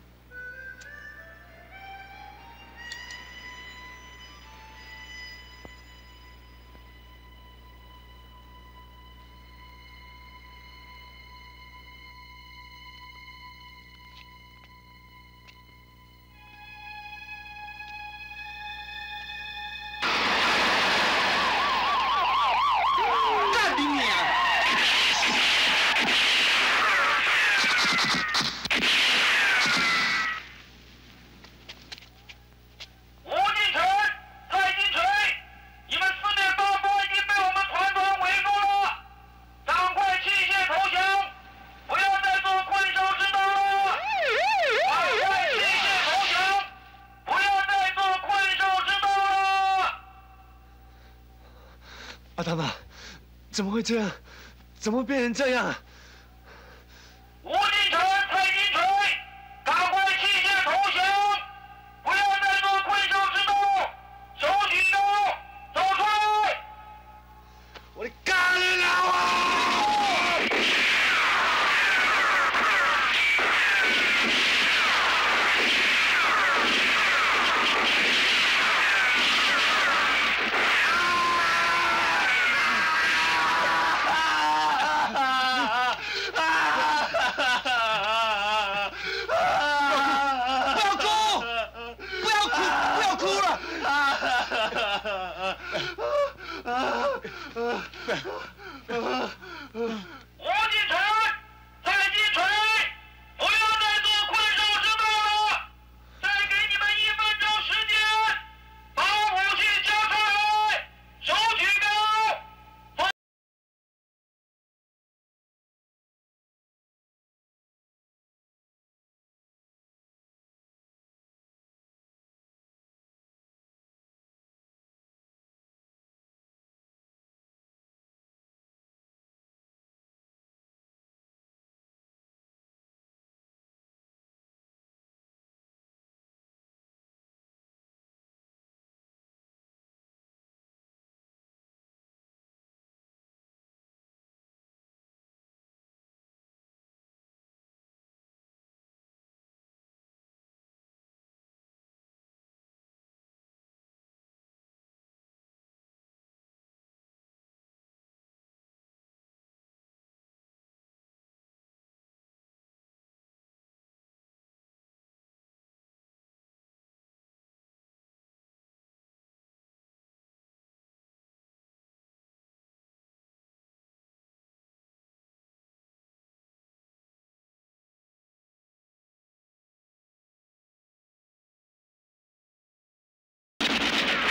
阿达玛，怎么会这样？怎么变成这样啊？ 吴金城、蔡金锤，赶快弃械投降，不要再做困兽之斗！手举高，走出来！ 我的咖喱佬啊！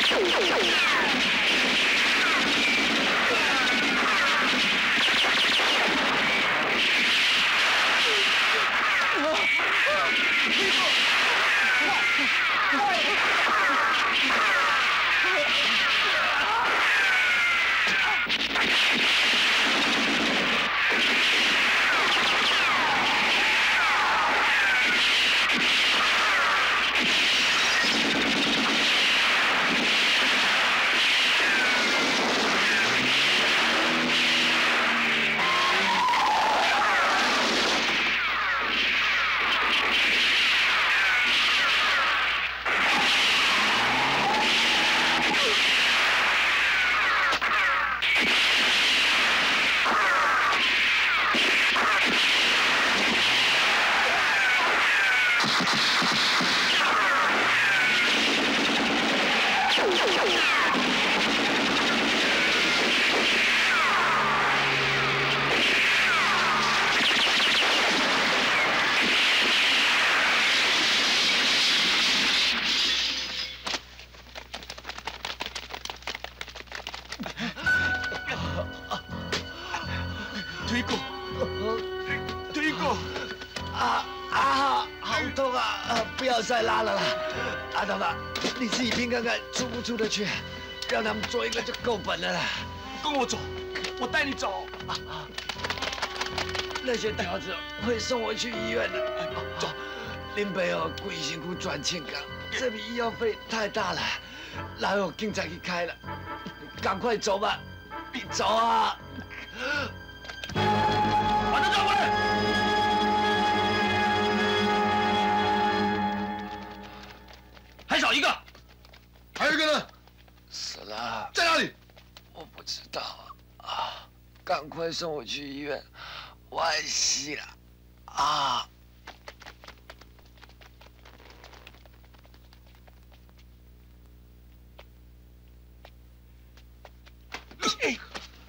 腿骨，腿骨，啊啊，好痛啊！啊，不要再拉了啦！阿东啊，你自己拼看看出不出得去，让他们做一个就够本了啦。 跟我走，我带你走。 那些条子会送我去医院的。走，林北哦，贵辛苦赚钱岗，这笔医药费太大了，哪有警察去开了？赶快走吧，你走啊！ 把他抓过来！还少一个， 还有一个呢？死了，在哪里？我不知道啊！赶快送我去医院，我爱死了啊！哎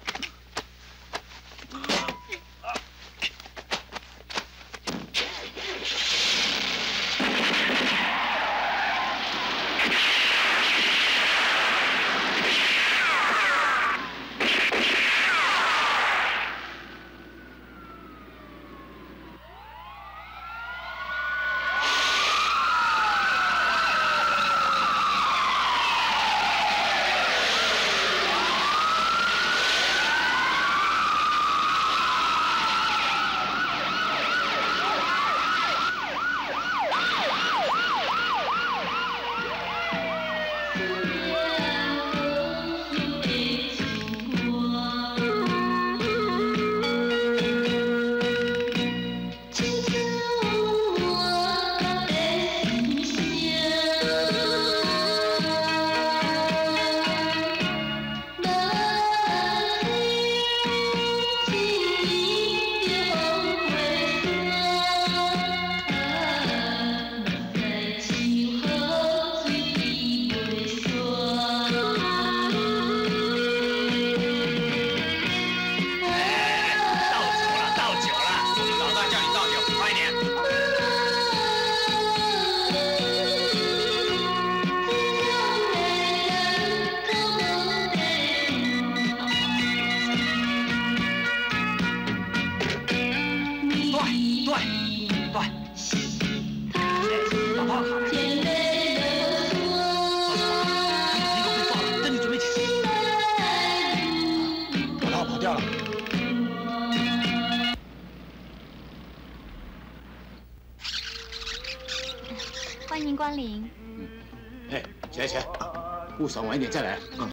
欢迎光临。 哎，起来起来，顾爽晚一点再来。嗯。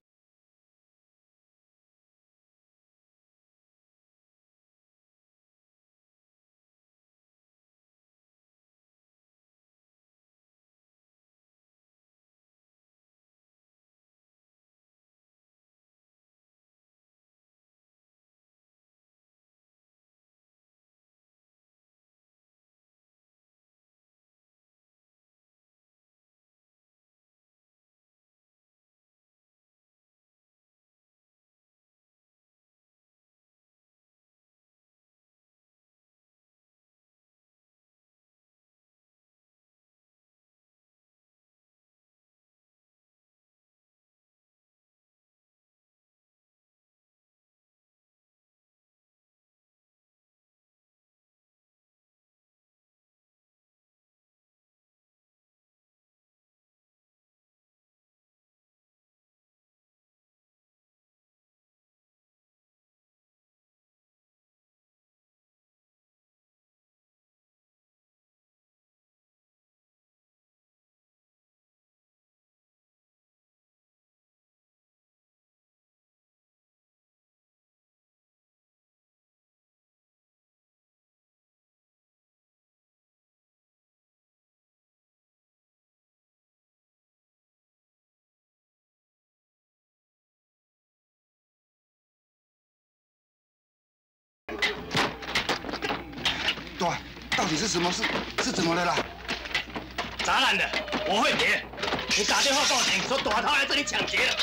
对，到底是什么事？是怎么了啦？ 砸烂的，我会赔。你打电话报警，说短涛来这里抢劫了。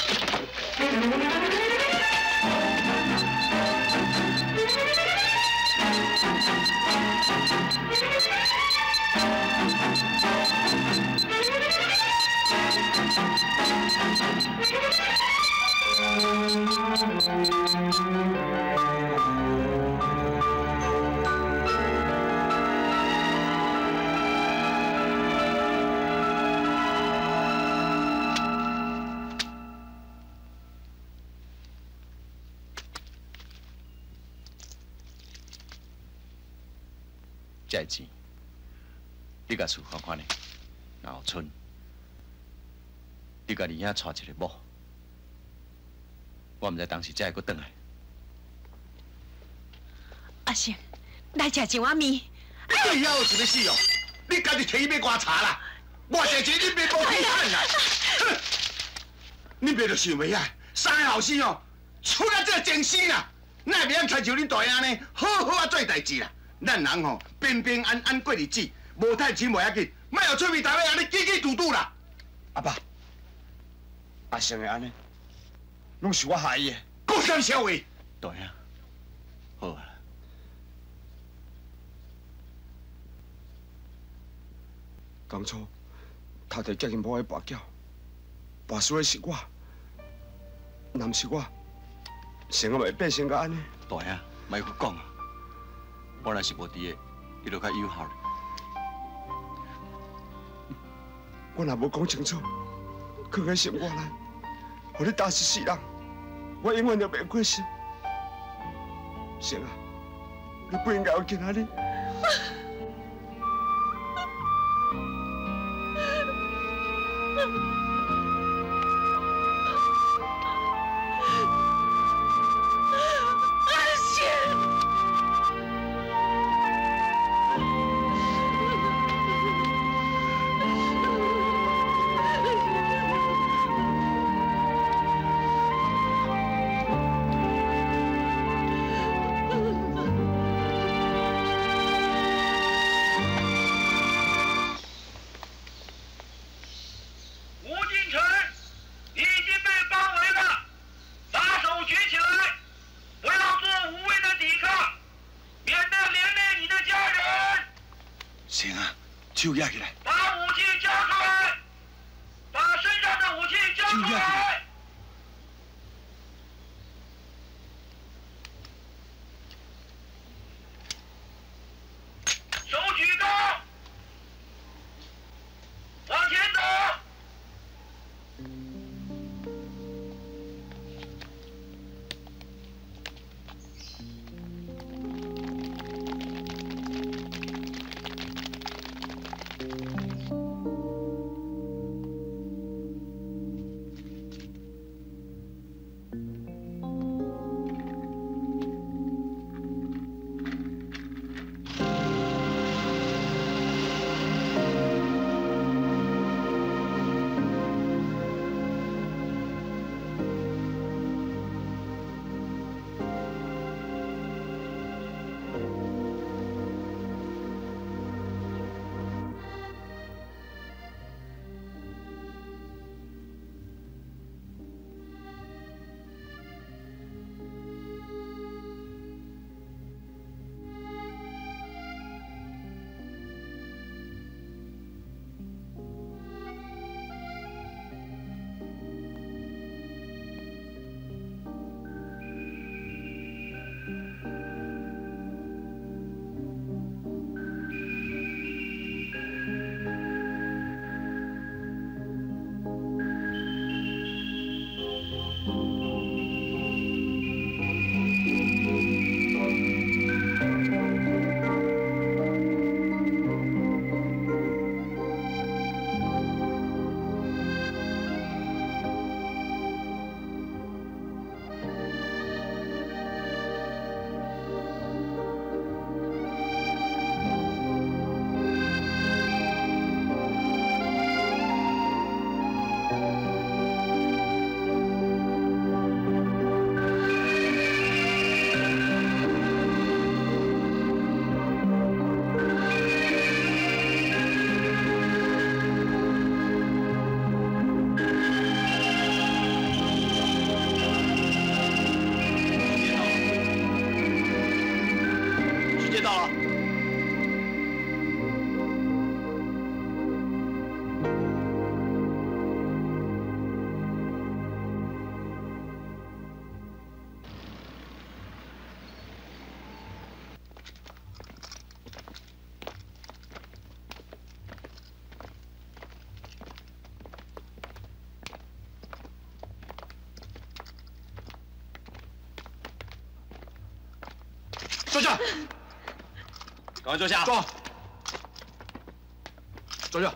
这钱，你甲厝还款呢？后村，你甲你遐娶一个某，我毋知当时才会阁转来。 阿成，来食一碗面。 你这遐有想要死哦？你家己摕去买瓜茶啦！我这钱你买无起趁啦！哼！你别着想袂啊，三个后生哦，出啊这情死啦！哪会晓亲像恁大兄呢？好好啊做代志啦！咱人吼平平安安过日子，无太钱袂要紧，莫有出面台尾安尼叽叽嘟嘟啦！ 阿爸，阿成会安尼，拢是我害伊的。 讲啥笑话？ 对啊，好啊。 当初他伫结因某的跋筊，跋输的是我，若毋是我，成个袂变成个安尼。 大兄，莫去讲啊！我若是无伫的，伊就较有效。 我若无讲清楚，放在心肝内，互你打死世人，我永远都袂过心。成啊，你不应该有今仔日。 手压起来！ 把武器交出来！把身上的武器交出来！手举高，往前走。 坐下， 赶快坐下。 坐。坐下。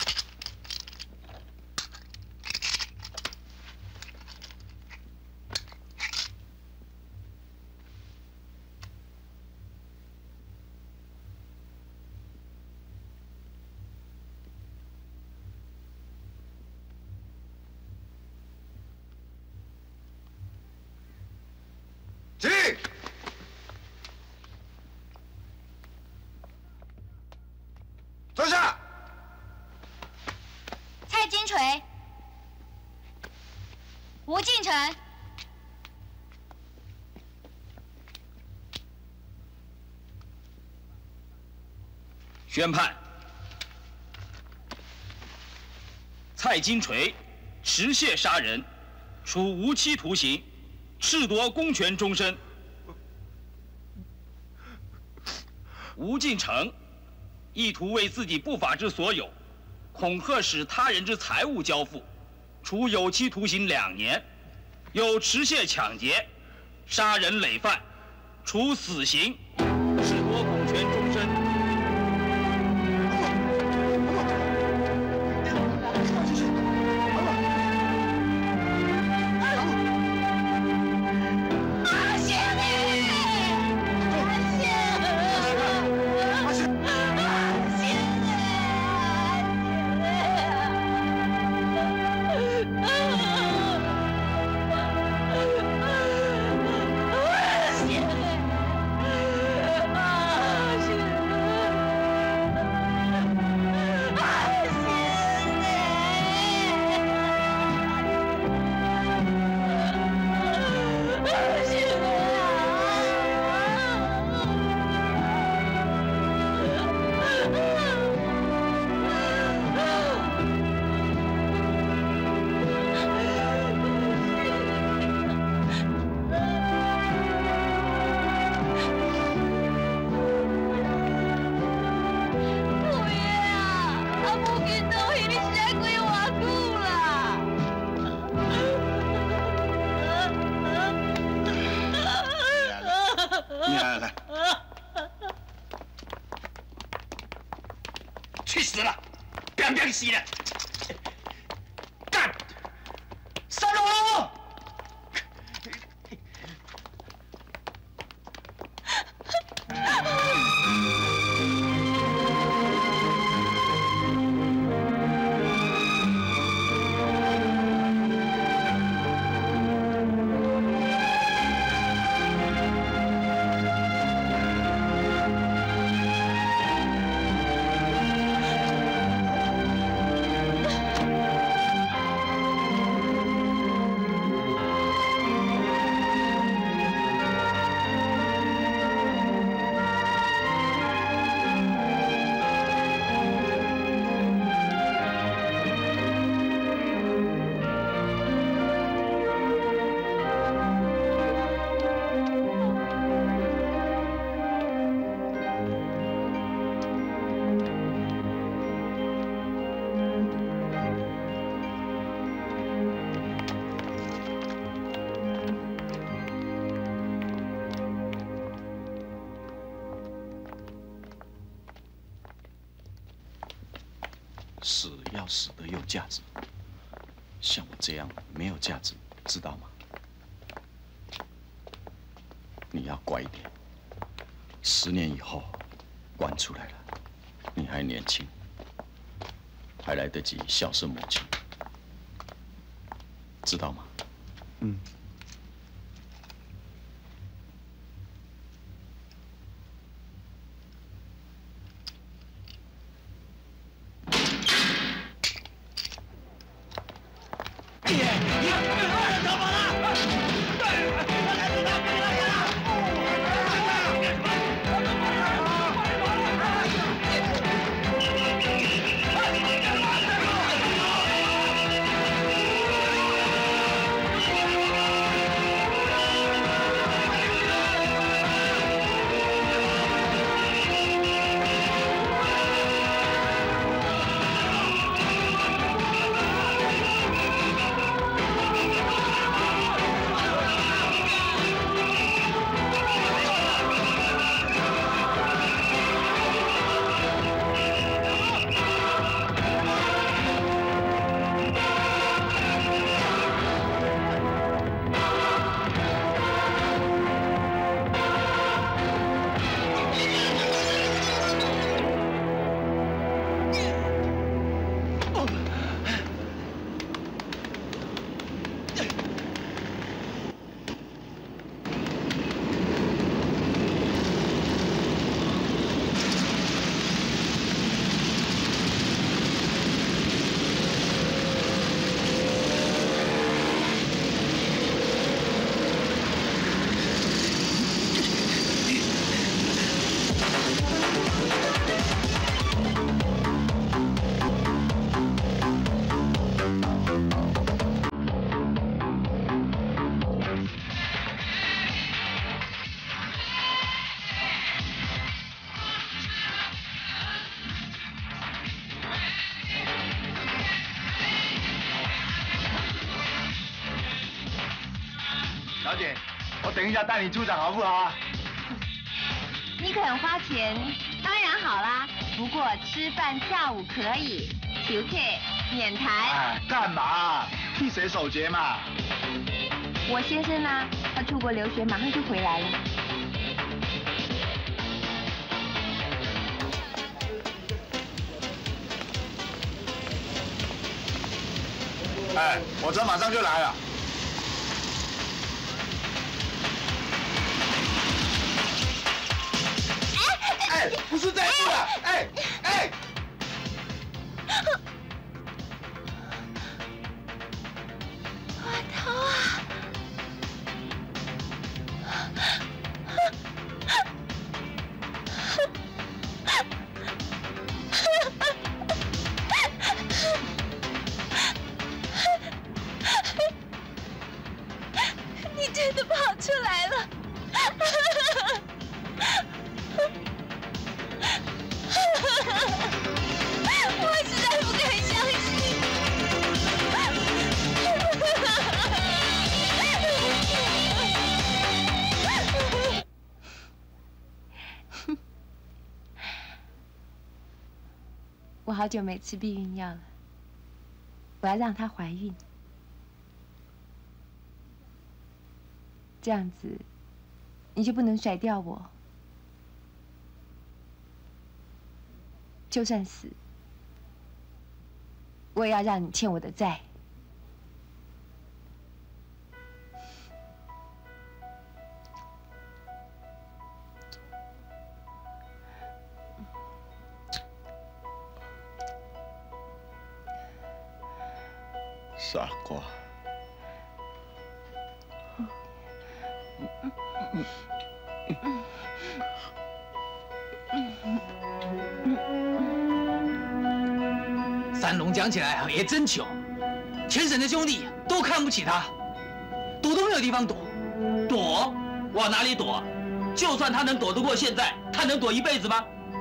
起！坐下。 蔡金锤、吴敬成、 宣判：蔡金锤持械杀人，处无期徒刑。 褫夺公权终身。吴敬成意图为自己不法之所有，恐吓使他人之财物交付，处有期徒刑两年；有持械抢劫、杀人累犯，处死刑，褫夺公权终身。 去死了！别别死了！干！三龙！ 死要死得有价值，像我这样没有价值，知道吗？你要乖一点。十年以后，关出来了，你还年轻，还来得及孝顺母亲，知道吗？嗯。 啊！ 姐，我等一下带你出场好不好啊？ 你肯花钱，当然好啦。不过吃饭跳舞可以 ，Q K 免谈。 哎，干嘛？替谁守节嘛？ 我先生呢？他出国留学，马上就回来了。 哎，我车马上就来了。哎，不是这一步了，哎哎。 我头啊！你真的跑出来了！我实在不敢相信。 我好久没吃避孕药了，我要让她怀孕，这样子你就不能甩掉我。就算死，我也要让你欠我的债。 傻瓜。 三龙讲起来啊也真穷，全省的兄弟都看不起他，躲都没有地方躲。 躲？往哪里躲？就算他能躲得过现在，他能躲一辈子吗？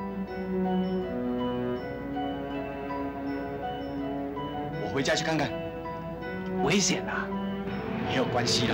我回家去看看。 危险啊！ 没有关系的。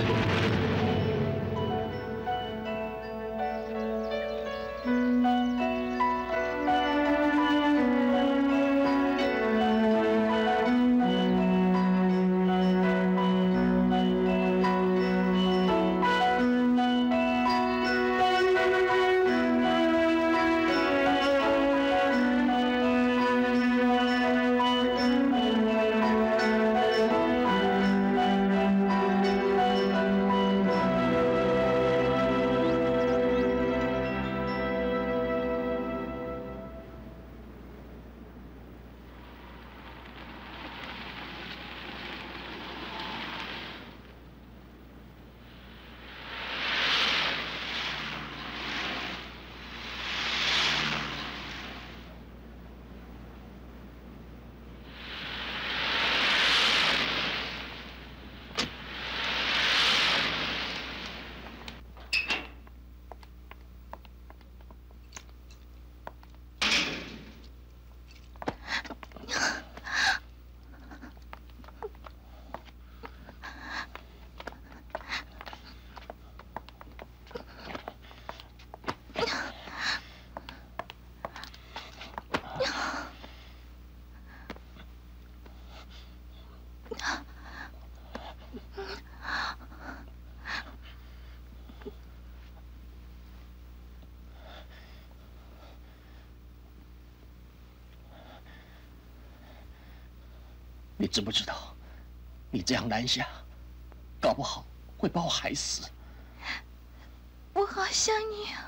你知不知道，你这样南下，搞不好会把我害死。 我好想你啊！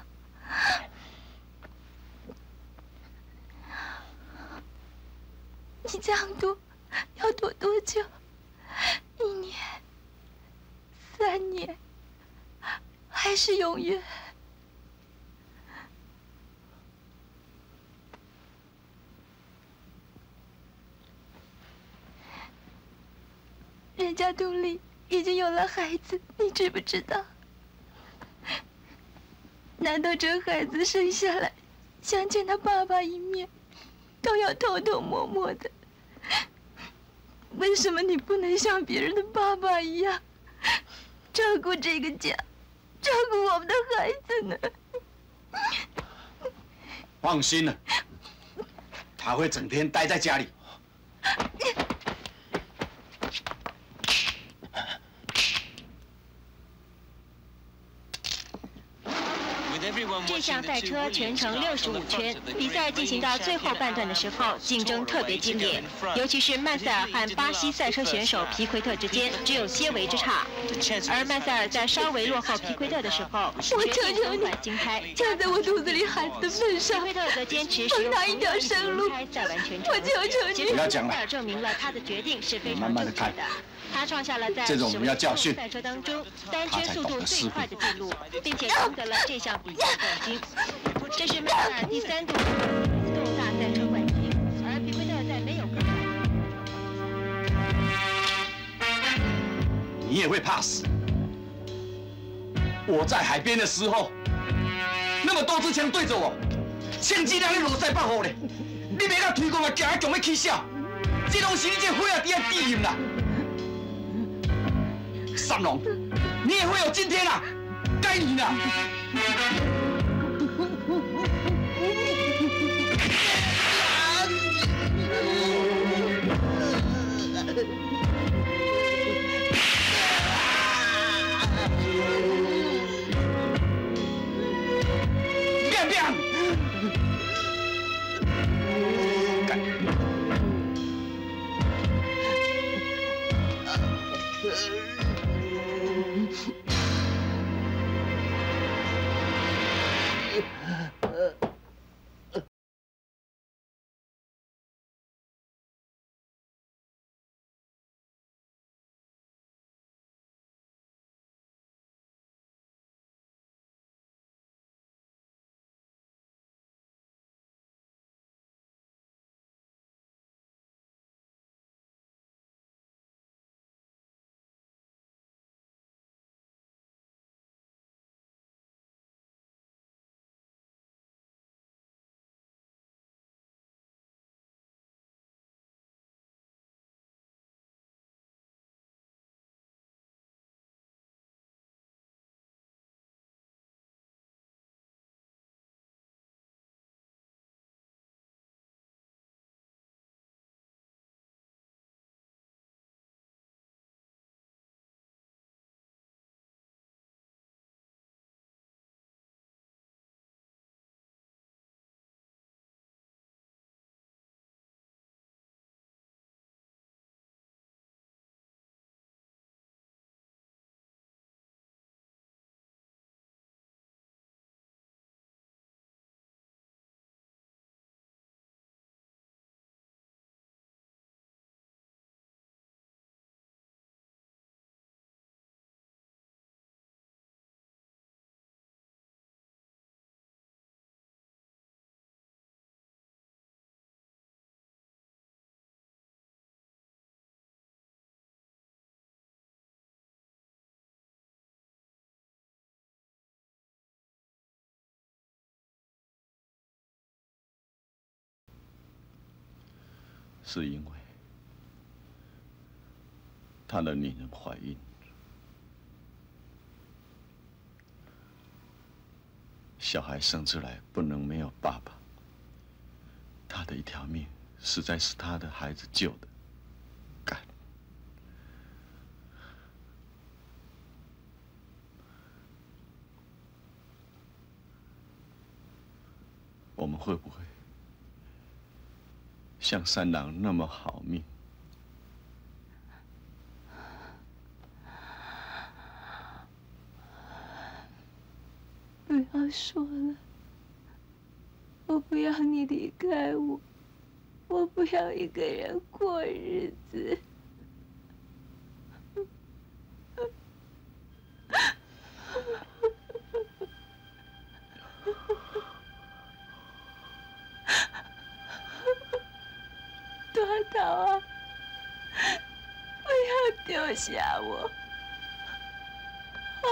你这样躲，要躲多久？一年、三年，还是永远？人家杜丽已经有了孩子，你知不知道？难道这孩子生下来，想见他爸爸一面，都要偷偷摸摸的？为什么你不能像别人的爸爸一样， 照顾这个家，照顾我们的孩子呢？ 放心了，他会整天待在家里。 这项赛车全程六十五圈，比赛进行到最后半段的时候，竞争特别激烈，尤其是曼塞尔和巴西赛车选手皮奎特之间只有些微之差，而曼塞尔在稍微落后皮奎特的时候， 我求求你，看在我肚子里孩子的份上， 皮奎特则坚持放他一条生路，我求求你， 不要讲了， 证明了他的决定是非常正确的。他创下了在这种我们要教训赛车当中单圈速度最快的记录，并且赢得了这项比赛冠军。这是迈塞尔第三度自动大赛车冠军，而皮奎特在没有更好的你也会怕死。我在海边的时候，那么多支枪对着我，枪击让你落塞爆火嘞，你别甲推广啊，行啊，强要起笑，这拢是你这火啊底下地任啦。三龙，你也会有今天啊！该你了。变变。 是因为她的女人怀孕，小孩生出来不能没有爸爸，她的一条命实在是她的孩子救的。干，我们会不会像三郎那么好命？ 不要说了，我不要你离开我，我不要一个人过日子。多桃啊，不要丢下我！啊！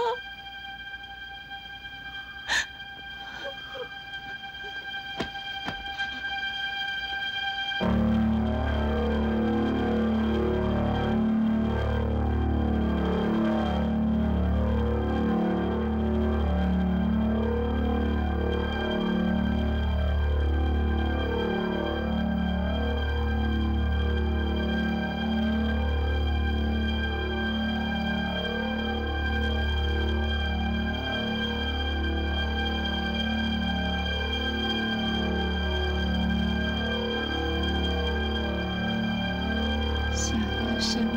心。